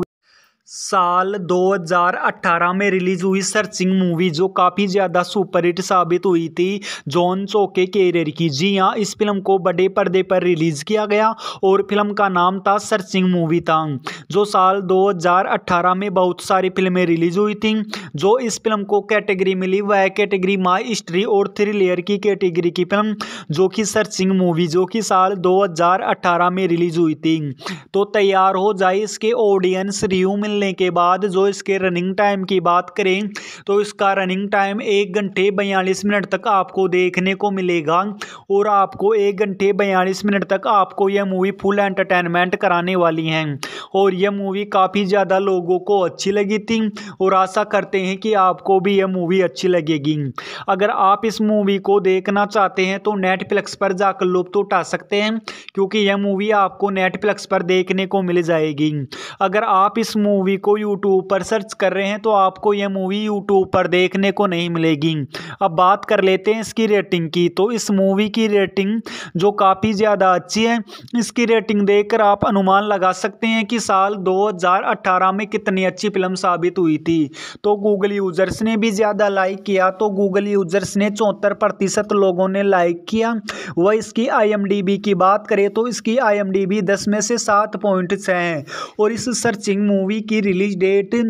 साल दो हज़ार अठारह में release हुई searching movie जो काफ़ी ज़्यादा superhit साबित हुई थी जॉन चो के कैरियर की। जी हाँ, इस फिल्म को बड़े पर्दे पर रिलीज़ किया गया और फिल्म का नाम था सर्चिंग मूवी था। जो साल दो हज़ार अठारह में बहुत सारी फिल्में रिलीज हुई थी। जो इस फिल्म को कैटेगरी मिली वह कैटेगरी माई हिस्ट्री और थ्रिलर की कैटेगरी की फिल्म जो कि सर्चिंग मूवी जो कि साल दो हज़ार अठारह में रिलीज हुई थी। तो तैयार हो जाए इसके ऑडियंस रिव्यू मिलने के बाद। जो इसके रनिंग टाइम की बात करें तो इसका रनिंग टाइम एक घंटे बयालीस मिनट तक आपको देखने को मिलेगा और आपको एक घंटे बयालीस मिनट तक आपको यह मूवी फुल एंटरटेनमेंट कराने वाली है और यह मूवी काफ़ी ज़्यादा लोगों को अच्छी लगी थी और आशा करते हैं कि आपको भी यह मूवी अच्छी लगेगी। अगर आप इस मूवी को देखना चाहते हैं तो नेटफ्लिक्स पर जाकर लुत्फ उठा सकते हैं क्योंकि यह मूवी आपको नेटफ्लिक्स पर देखने को मिल जाएगी। अगर आप इस मूवी को यूट्यूब पर सर्च कर रहे हैं तो आपको यह मूवी यूट्यूब पर देखने को नहीं मिलेगी। अब बात कर लेते हैं इसकी रेटिंग की। तो इस मूवी की रेटिंग जो काफ़ी ज़्यादा अच्छी है, इसकी रेटिंग देखकर आप अनुमान लगा सकते हैं कि साल दो हज़ार अठारह में कितनी अच्छी फिल्म साबित हुई थी। तो गूगल यूजर्स ने भी ज़्यादा लाइक किया। तो गूगल यूजर्स ने चौहत्तर प्रतिशत लोगों ने लाइक किया। वह इसकी आई एम डी बी की बात करें तो इसकी आई एम डी बी दस में से सात पॉइंट छः है और इस सर्चिंग मूवी की रिलीज डेट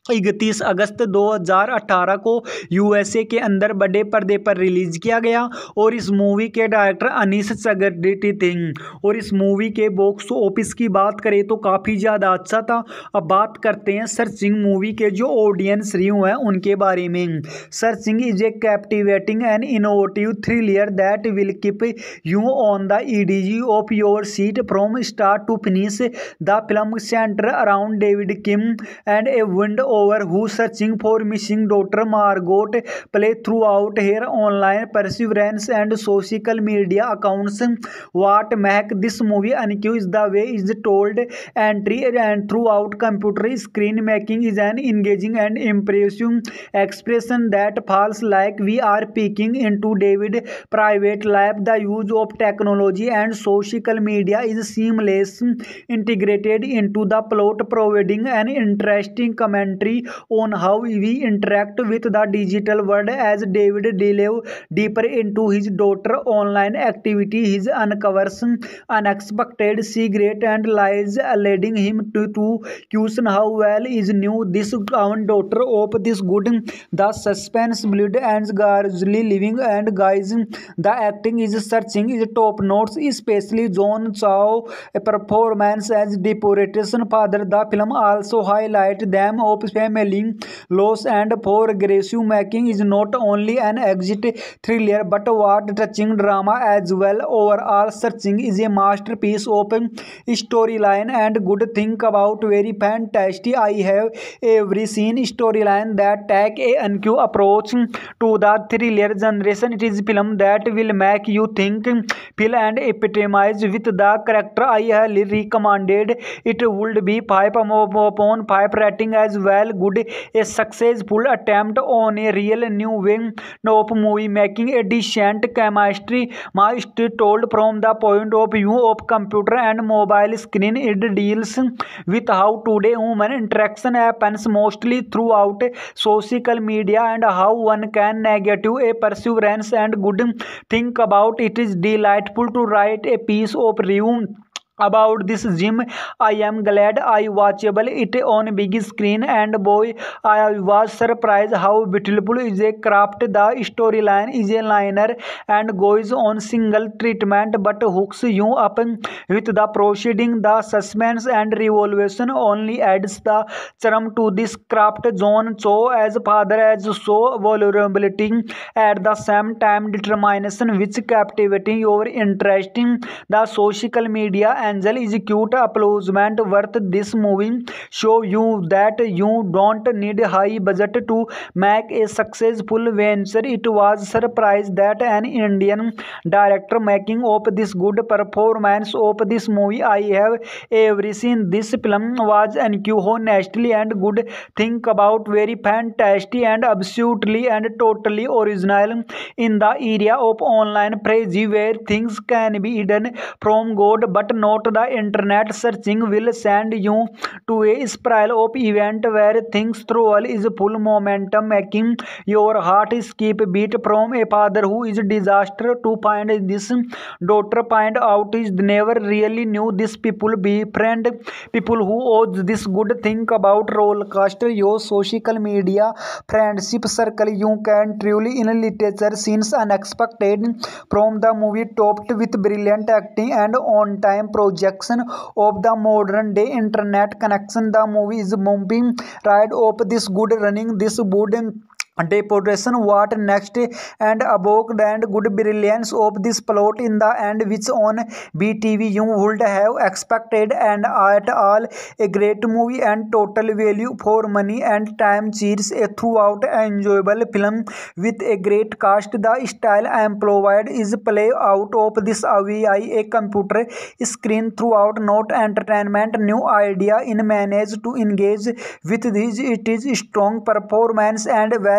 इकतीस अगस्त दो हज़ार अठारह को यूएसए के अंदर बड़े पर्दे पर रिलीज किया गया और इस मूवी के डायरेक्टर अनीश चगर्टी थे। और इस मूवी के बॉक्स ऑफिस की बात करें तो काफ़ी ज़्यादा अच्छा था। अब बात करते हैं सर्चिंग मूवी के जो ऑडियंस रिव्यू हैं उनके बारे में। Searching is a captivating and innovative thriller that will keep you on the edge of your seat from start to finish. The film centre around David Kim and a wind over who searching for missing daughter Margot play throughout her online perseverance and social media accounts. What make this movie unique is the way is told entry and throughout computer screen making is an engaging and impressive expression that feels like we are peeking into David private life. The use of technology and social media is seamless integrated into the plot, providing an interesting commentary on how we interact with the digital world. As David delves deeper into his daughter's online activity, he uncovers unexpected secrets and lies, leading him to, to question how well is knew this own daughter of this good. The suspense build and gradually living and guys, the acting is searching is top notch, especially John Chow performance as deportation father. The film also highlight them of family loss and progressive making is not only an exit thriller but what touching drama as well. Overall, Searching is a masterpiece of storyline and good think about very fantastic. I have every seen storyline that take a uncut approach to the thriller generation. It is film that will make you think, feel and epitomize with the character. I highly recommended it. Would be five upon five rating as well. Good, a successful attempt on a real new way of movie making. A decent chemistry must told from the point of view of computer and mobile screen. It deals with how today human interaction happens mostly throughout social media and how one can negative a perseverance and good think about it. Is delightful to write a piece of review about this Jim. I am glad I watchable it on big screen and boy I was surprised how beautiful is a craft. The storyline is a liner and goes on single treatment but hooks you up with the proceeding. The suspense and revelation only adds the charm to this craft. John Cho as father as so vulnerability at the same time determination which captivating your interesting. The social media Angel is cute amusement worth this movie. Show you that you don't need high budget to make a successful venture. It was surprised that an Indian director making of this good performance of this movie. I have ever seen this film was honestly and good think about very fantastic and absolutely and totally original in the area of online praise where things can be hidden from God but not the internet. Searching will send you to a spiral of event where things through is full momentum making your heart skip beat from a father who is disaster to find this daughter find out is never really knew this people befriend people who owes this good think about roller coaster your social media friendship circle. You can truly in literature scenes unexpected from the movie topped with brilliant acting and on time projection of the modern day internet connection. The movie is moving right of this good running this wooden deportation what next and above and good brilliance of this plot in the end which on B T V you would have expected and at all a great movie and total value for money and time. Cheers a throughout enjoyable film with a great cast. The style employed is play out of this via a computer screen throughout not entertainment new idea in manage to engage with this. It is strong performance and well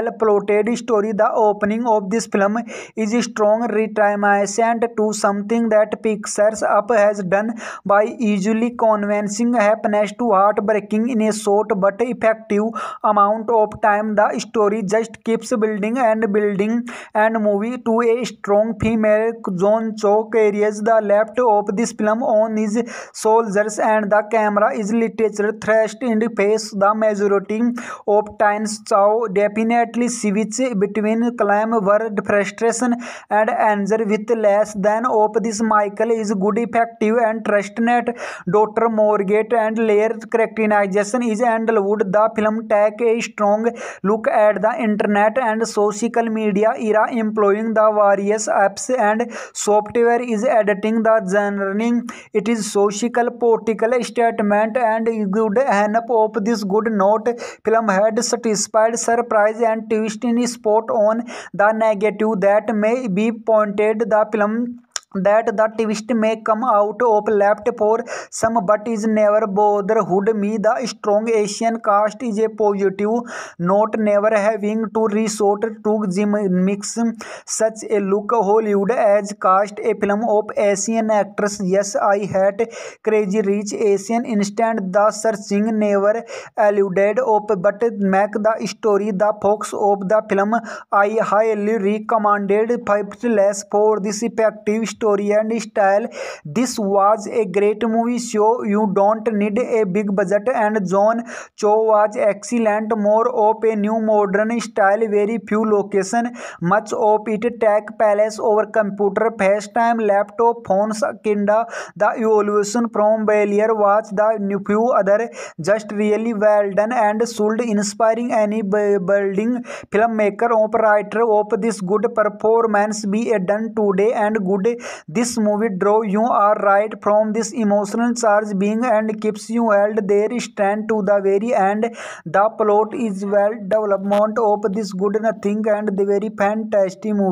well-plotted story. The opening of this film is a strong reminiscence to something that Pixar's Up has done by usually convincing happiness to heartbreaking in a short but effective amount of time. The story just keeps building and building and moving to a strong female John Cho carries the left of this film on his shoulders, and the camera is literature thrust in the face. The majority of times Chow definitely switch between calm word frustration and anger with less than of this. Michael is good, effective and trustnet. Doctor Morgate and layer characterization is Andalwood. The film take a strong look at the internet and social media era, employing the various apps and software is editing the journey. It is social political statement and good enough of this good note. Film had satisfied surprise and twist in spot on the negative that may be pointed. The film that the twist may come out of left for some but is never bothered me. The strong Asian cast is a positive note, never having to resort to gimmicks such a look Hollywood as cast a film of Asian actors. Yes, I had Crazy Rich Asian instant. The searching never alluded of but make the story the focus of the film. I highly recommended five less for this effective story and style. This was a great movie, so you don't need a big budget, and John Cho was excellent. More of a new modern style, very few location, much of it tech palace over computer, FaceTime, laptop, phones, kinda. The evolution from Belier was the few other just really well done and should inspiring any building filmmaker or writer of this good performance be a done today and good. This movie draw you are right from this emotional charge being and keeps you held there stand to the very end. The plot is well development of this good nothing and the very fantastic movie.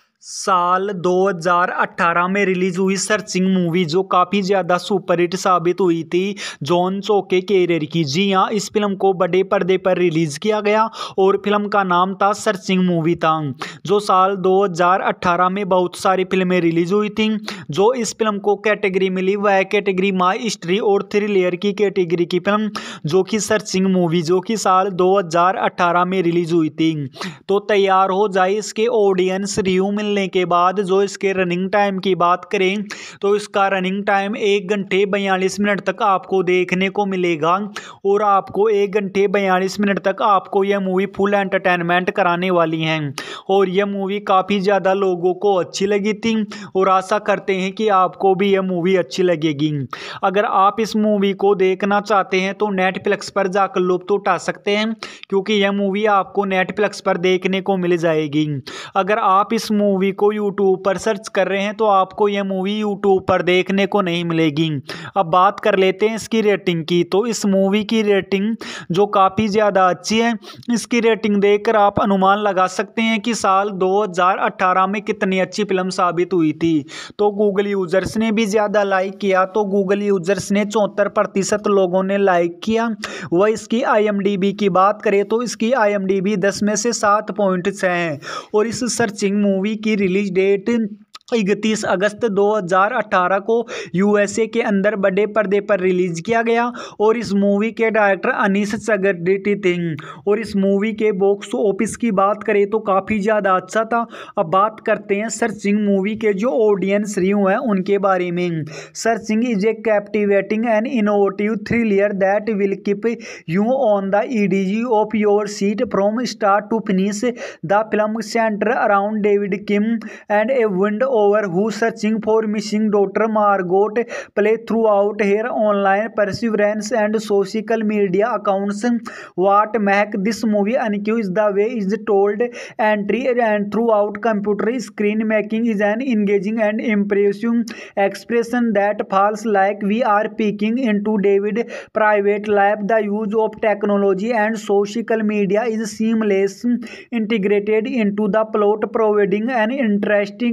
साल दो हज़ार अठारह में release हुई searching movie जो काफ़ी ज़्यादा superhit साबित हुई थी जॉन चो के कैरियर की। जी हाँ, इस फिल्म को बड़े पर्दे पर रिलीज़ किया गया और फिल्म का नाम था सर्चिंग मूवी था। जो साल दो हज़ार अठारह में बहुत सारी फिल्में रिलीज हुई थी। जो इस फिल्म को कैटेगरी मिली वह कैटेगरी माई हिस्ट्री और थ्रिलर की कैटेगरी की फिल्म जो कि सर्चिंग मूवी जो कि साल दो हज़ार अठारह में रिलीज हुई थी। तो तैयार हो जाए इसके ऑडियंस रिव्यू मिलने के बाद। जो इसके रनिंग टाइम की बात करें तो इसका रनिंग टाइम एक घंटे बयालीस मिनट तक आपको देखने को मिलेगा और आपको एक घंटे बयालीस मिनट तक आपको यह मूवी फुल एंटरटेनमेंट कराने वाली है और यह मूवी काफ़ी ज़्यादा लोगों को अच्छी लगी थी और आशा करते हैं कि आपको भी यह मूवी अच्छी लगेगी। अगर आप इस मूवी को देखना चाहते हैं तो नेटफ्लिक्स पर जाकर लुत्फ उठा सकते हैं क्योंकि यह मूवी आपको नेटफ्लिक्स पर देखने को मिल जाएगी। अगर आप इस मूवी को यूट्यूब पर सर्च कर रहे हैं तो आपको यह मूवी यूट्यूब पर देखने को नहीं मिलेगी। अब बात कर लेते हैं इसकी रेटिंग की। तो इस मूवी की रेटिंग जो काफ़ी ज़्यादा अच्छी है, इसकी रेटिंग देखकर आप अनुमान लगा सकते हैं कि साल दो हज़ार अठारह में कितनी अच्छी फिल्म साबित हुई थी। तो गूगल यूजर्स ने भी ज़्यादा लाइक किया। तो गूगल यूजर्स ने चौहत्तर प्रतिशत लोगों ने लाइक किया। वह इसकी आई एम डी बी की बात करें तो इसकी आई एम डी बी दस में से सात पॉइंट छः है और इस सर्चिंग मूवी की रिलीज डेट इकतीस अगस्त दो हज़ार अठारह को यूएसए के अंदर बड़े पर्दे पर रिलीज किया गया और इस मूवी के डायरेक्टर अनीश चक्रवर्ती थे और इस मूवी के बॉक्स ऑफिस की बात करें तो काफ़ी ज़्यादा अच्छा था। अब बात करते हैं सर्चिंग मूवी के जो ऑडियंस रिव्यू हैं उनके बारे में। Searching is a captivating and innovative thriller that will keep you on the edge of your seat from start to finish. The film centre around David Kim and a wind over who searching for missing daughter Margot play throughout her online perseverance and social media accounts. What make this movie unique is the way is told entry and throughout computer screen making is an engaging and impressive expression that feels like we are peeking into David private life. The use of technology and social media is seamless integrated into the plot, providing an interesting commentary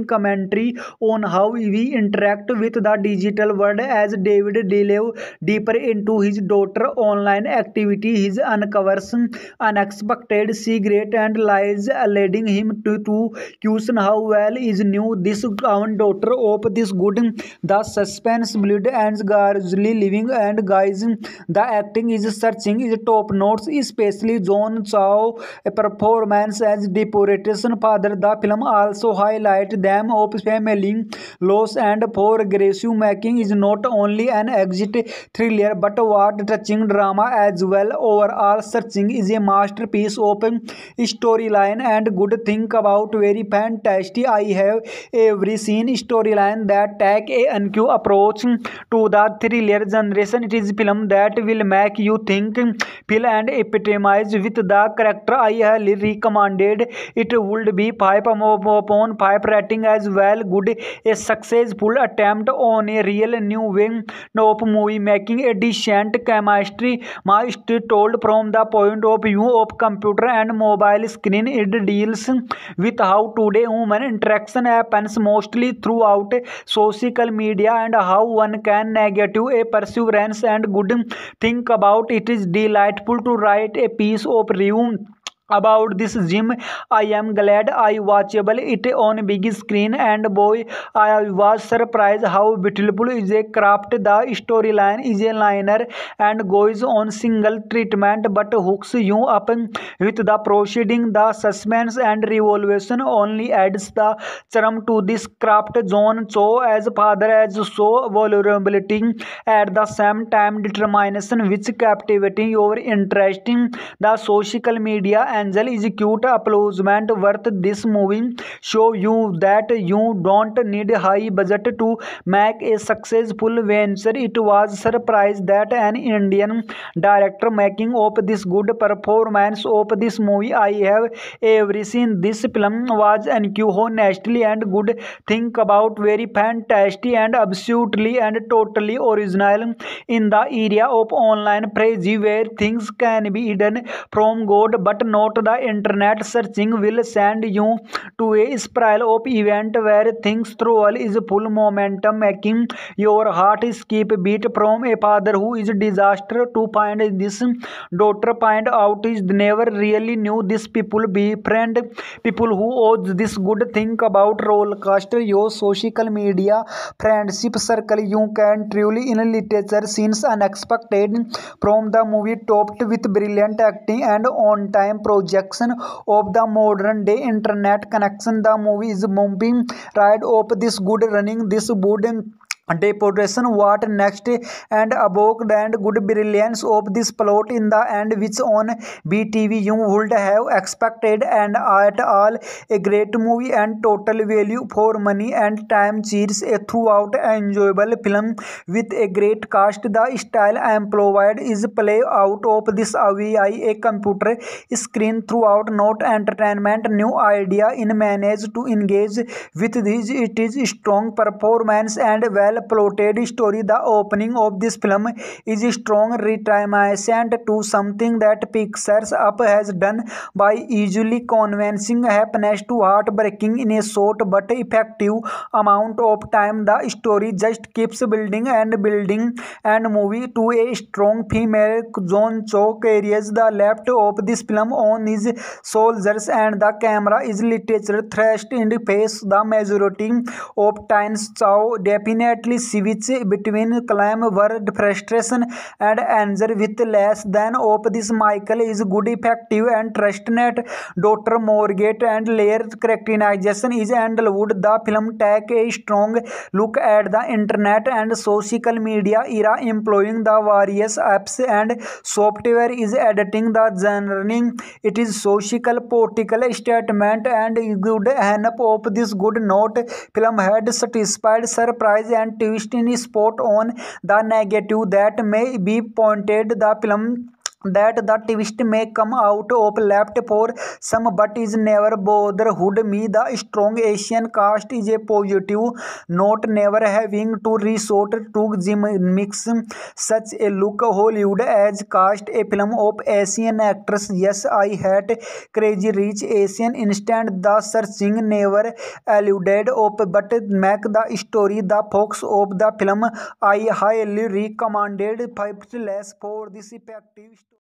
commentary on how we interact with the digital world as David delves deeper into his daughter's online activity. His uncovers unexpected secrets and lies, leading him to, to question how well is knew this own daughter of this good. The suspense build and gradually living and guys, the acting is searching is top notes, especially John Chow performance as deportation father. The film also highlight them of family loss and progressive making is not only an exit thriller but what touching drama as well. Overall, Searching is a masterpiece of storyline and good think about very fantastic. I have every seen storyline that take a uncut approach to the thriller generation. It is film that will make you think, feel and epitomize with the character. I highly recommended it. Would be five upon five rating as well. Good, a successful attempt on a real new way of movie making. A decent chemistry must told from the point of view of computer and mobile screen. It deals with how today human interaction happens mostly throughout social media and how one can negative a perseverance and good think about it. Is delightful to write a piece of review about this gym. I am glad I watchable it on big screen and boy I was surprised how beautiful is a craft. The storyline is a liner and goes on single treatment but hooks you up with the proceeding. The suspense and revolution only adds the charm to this craft. John Cho as father as so vulnerability at the same time determination which captivating your interesting. The social media Angel is cute acknowledgement worth this movie. Show you that you don't need high budget to make a successful venture. It was surprised that an Indian director making of this good performance of this movie. I have ever seen. This film was honestly and good think about very fantastic and absolutely and totally original in the area of online praise where things can be hidden from God but not the internet. Searching will send you to a spiral of event where things through is full momentum making your heart skip beat from a father who is disaster to find this daughter find out is never really knew this people befriend people who owes this good think about roller coaster your social media friendship circle. You can truly in literature scenes unexpected from the movie topped with brilliant acting and on time projection of the modern day internet connection. The movie is moving ride of this good running this wood deportation what next and above and good brilliance of this plot in the end which on B T V you would have expected and at all a great movie and total value for money and time. Cheers a throughout enjoyable film with a great cast. The style employed is play out of this via a computer screen throughout not entertainment new idea in manage to engage with this. It is strong performance and well plotted story. The opening of this film is a strong reminiscent to something that Pixar's Up has done by easily convincing happiness to heartbreaking in a short but effective amount of time. The story just keeps building and building and moving to a strong female. John Cho carries the left of this film on his shoulders and the camera is literature thrust in the face. The majority of times Chow definitely switch between calm word frustration and anger with less than of this. Michael is good effective and trustnet daughter Morgate and layer characterization is Andalwood. The film take a strong look at the internet and social media era employing the various apps and software is editing the journey. It is social political statement and good enough of this good note. Film had satisfied surprise and twist in spot on the negative that may be pointed. The film that the twist may come out of left for some but is never bothered me. The strong Asian cast is a positive note, never having to resort to gimmicks such a look Hollywood has cast a film of Asian actors. Yes, I had crazy rich Asian instant. The searching never alluded of but make the story the focus of the film. I highly recommended five less for this effective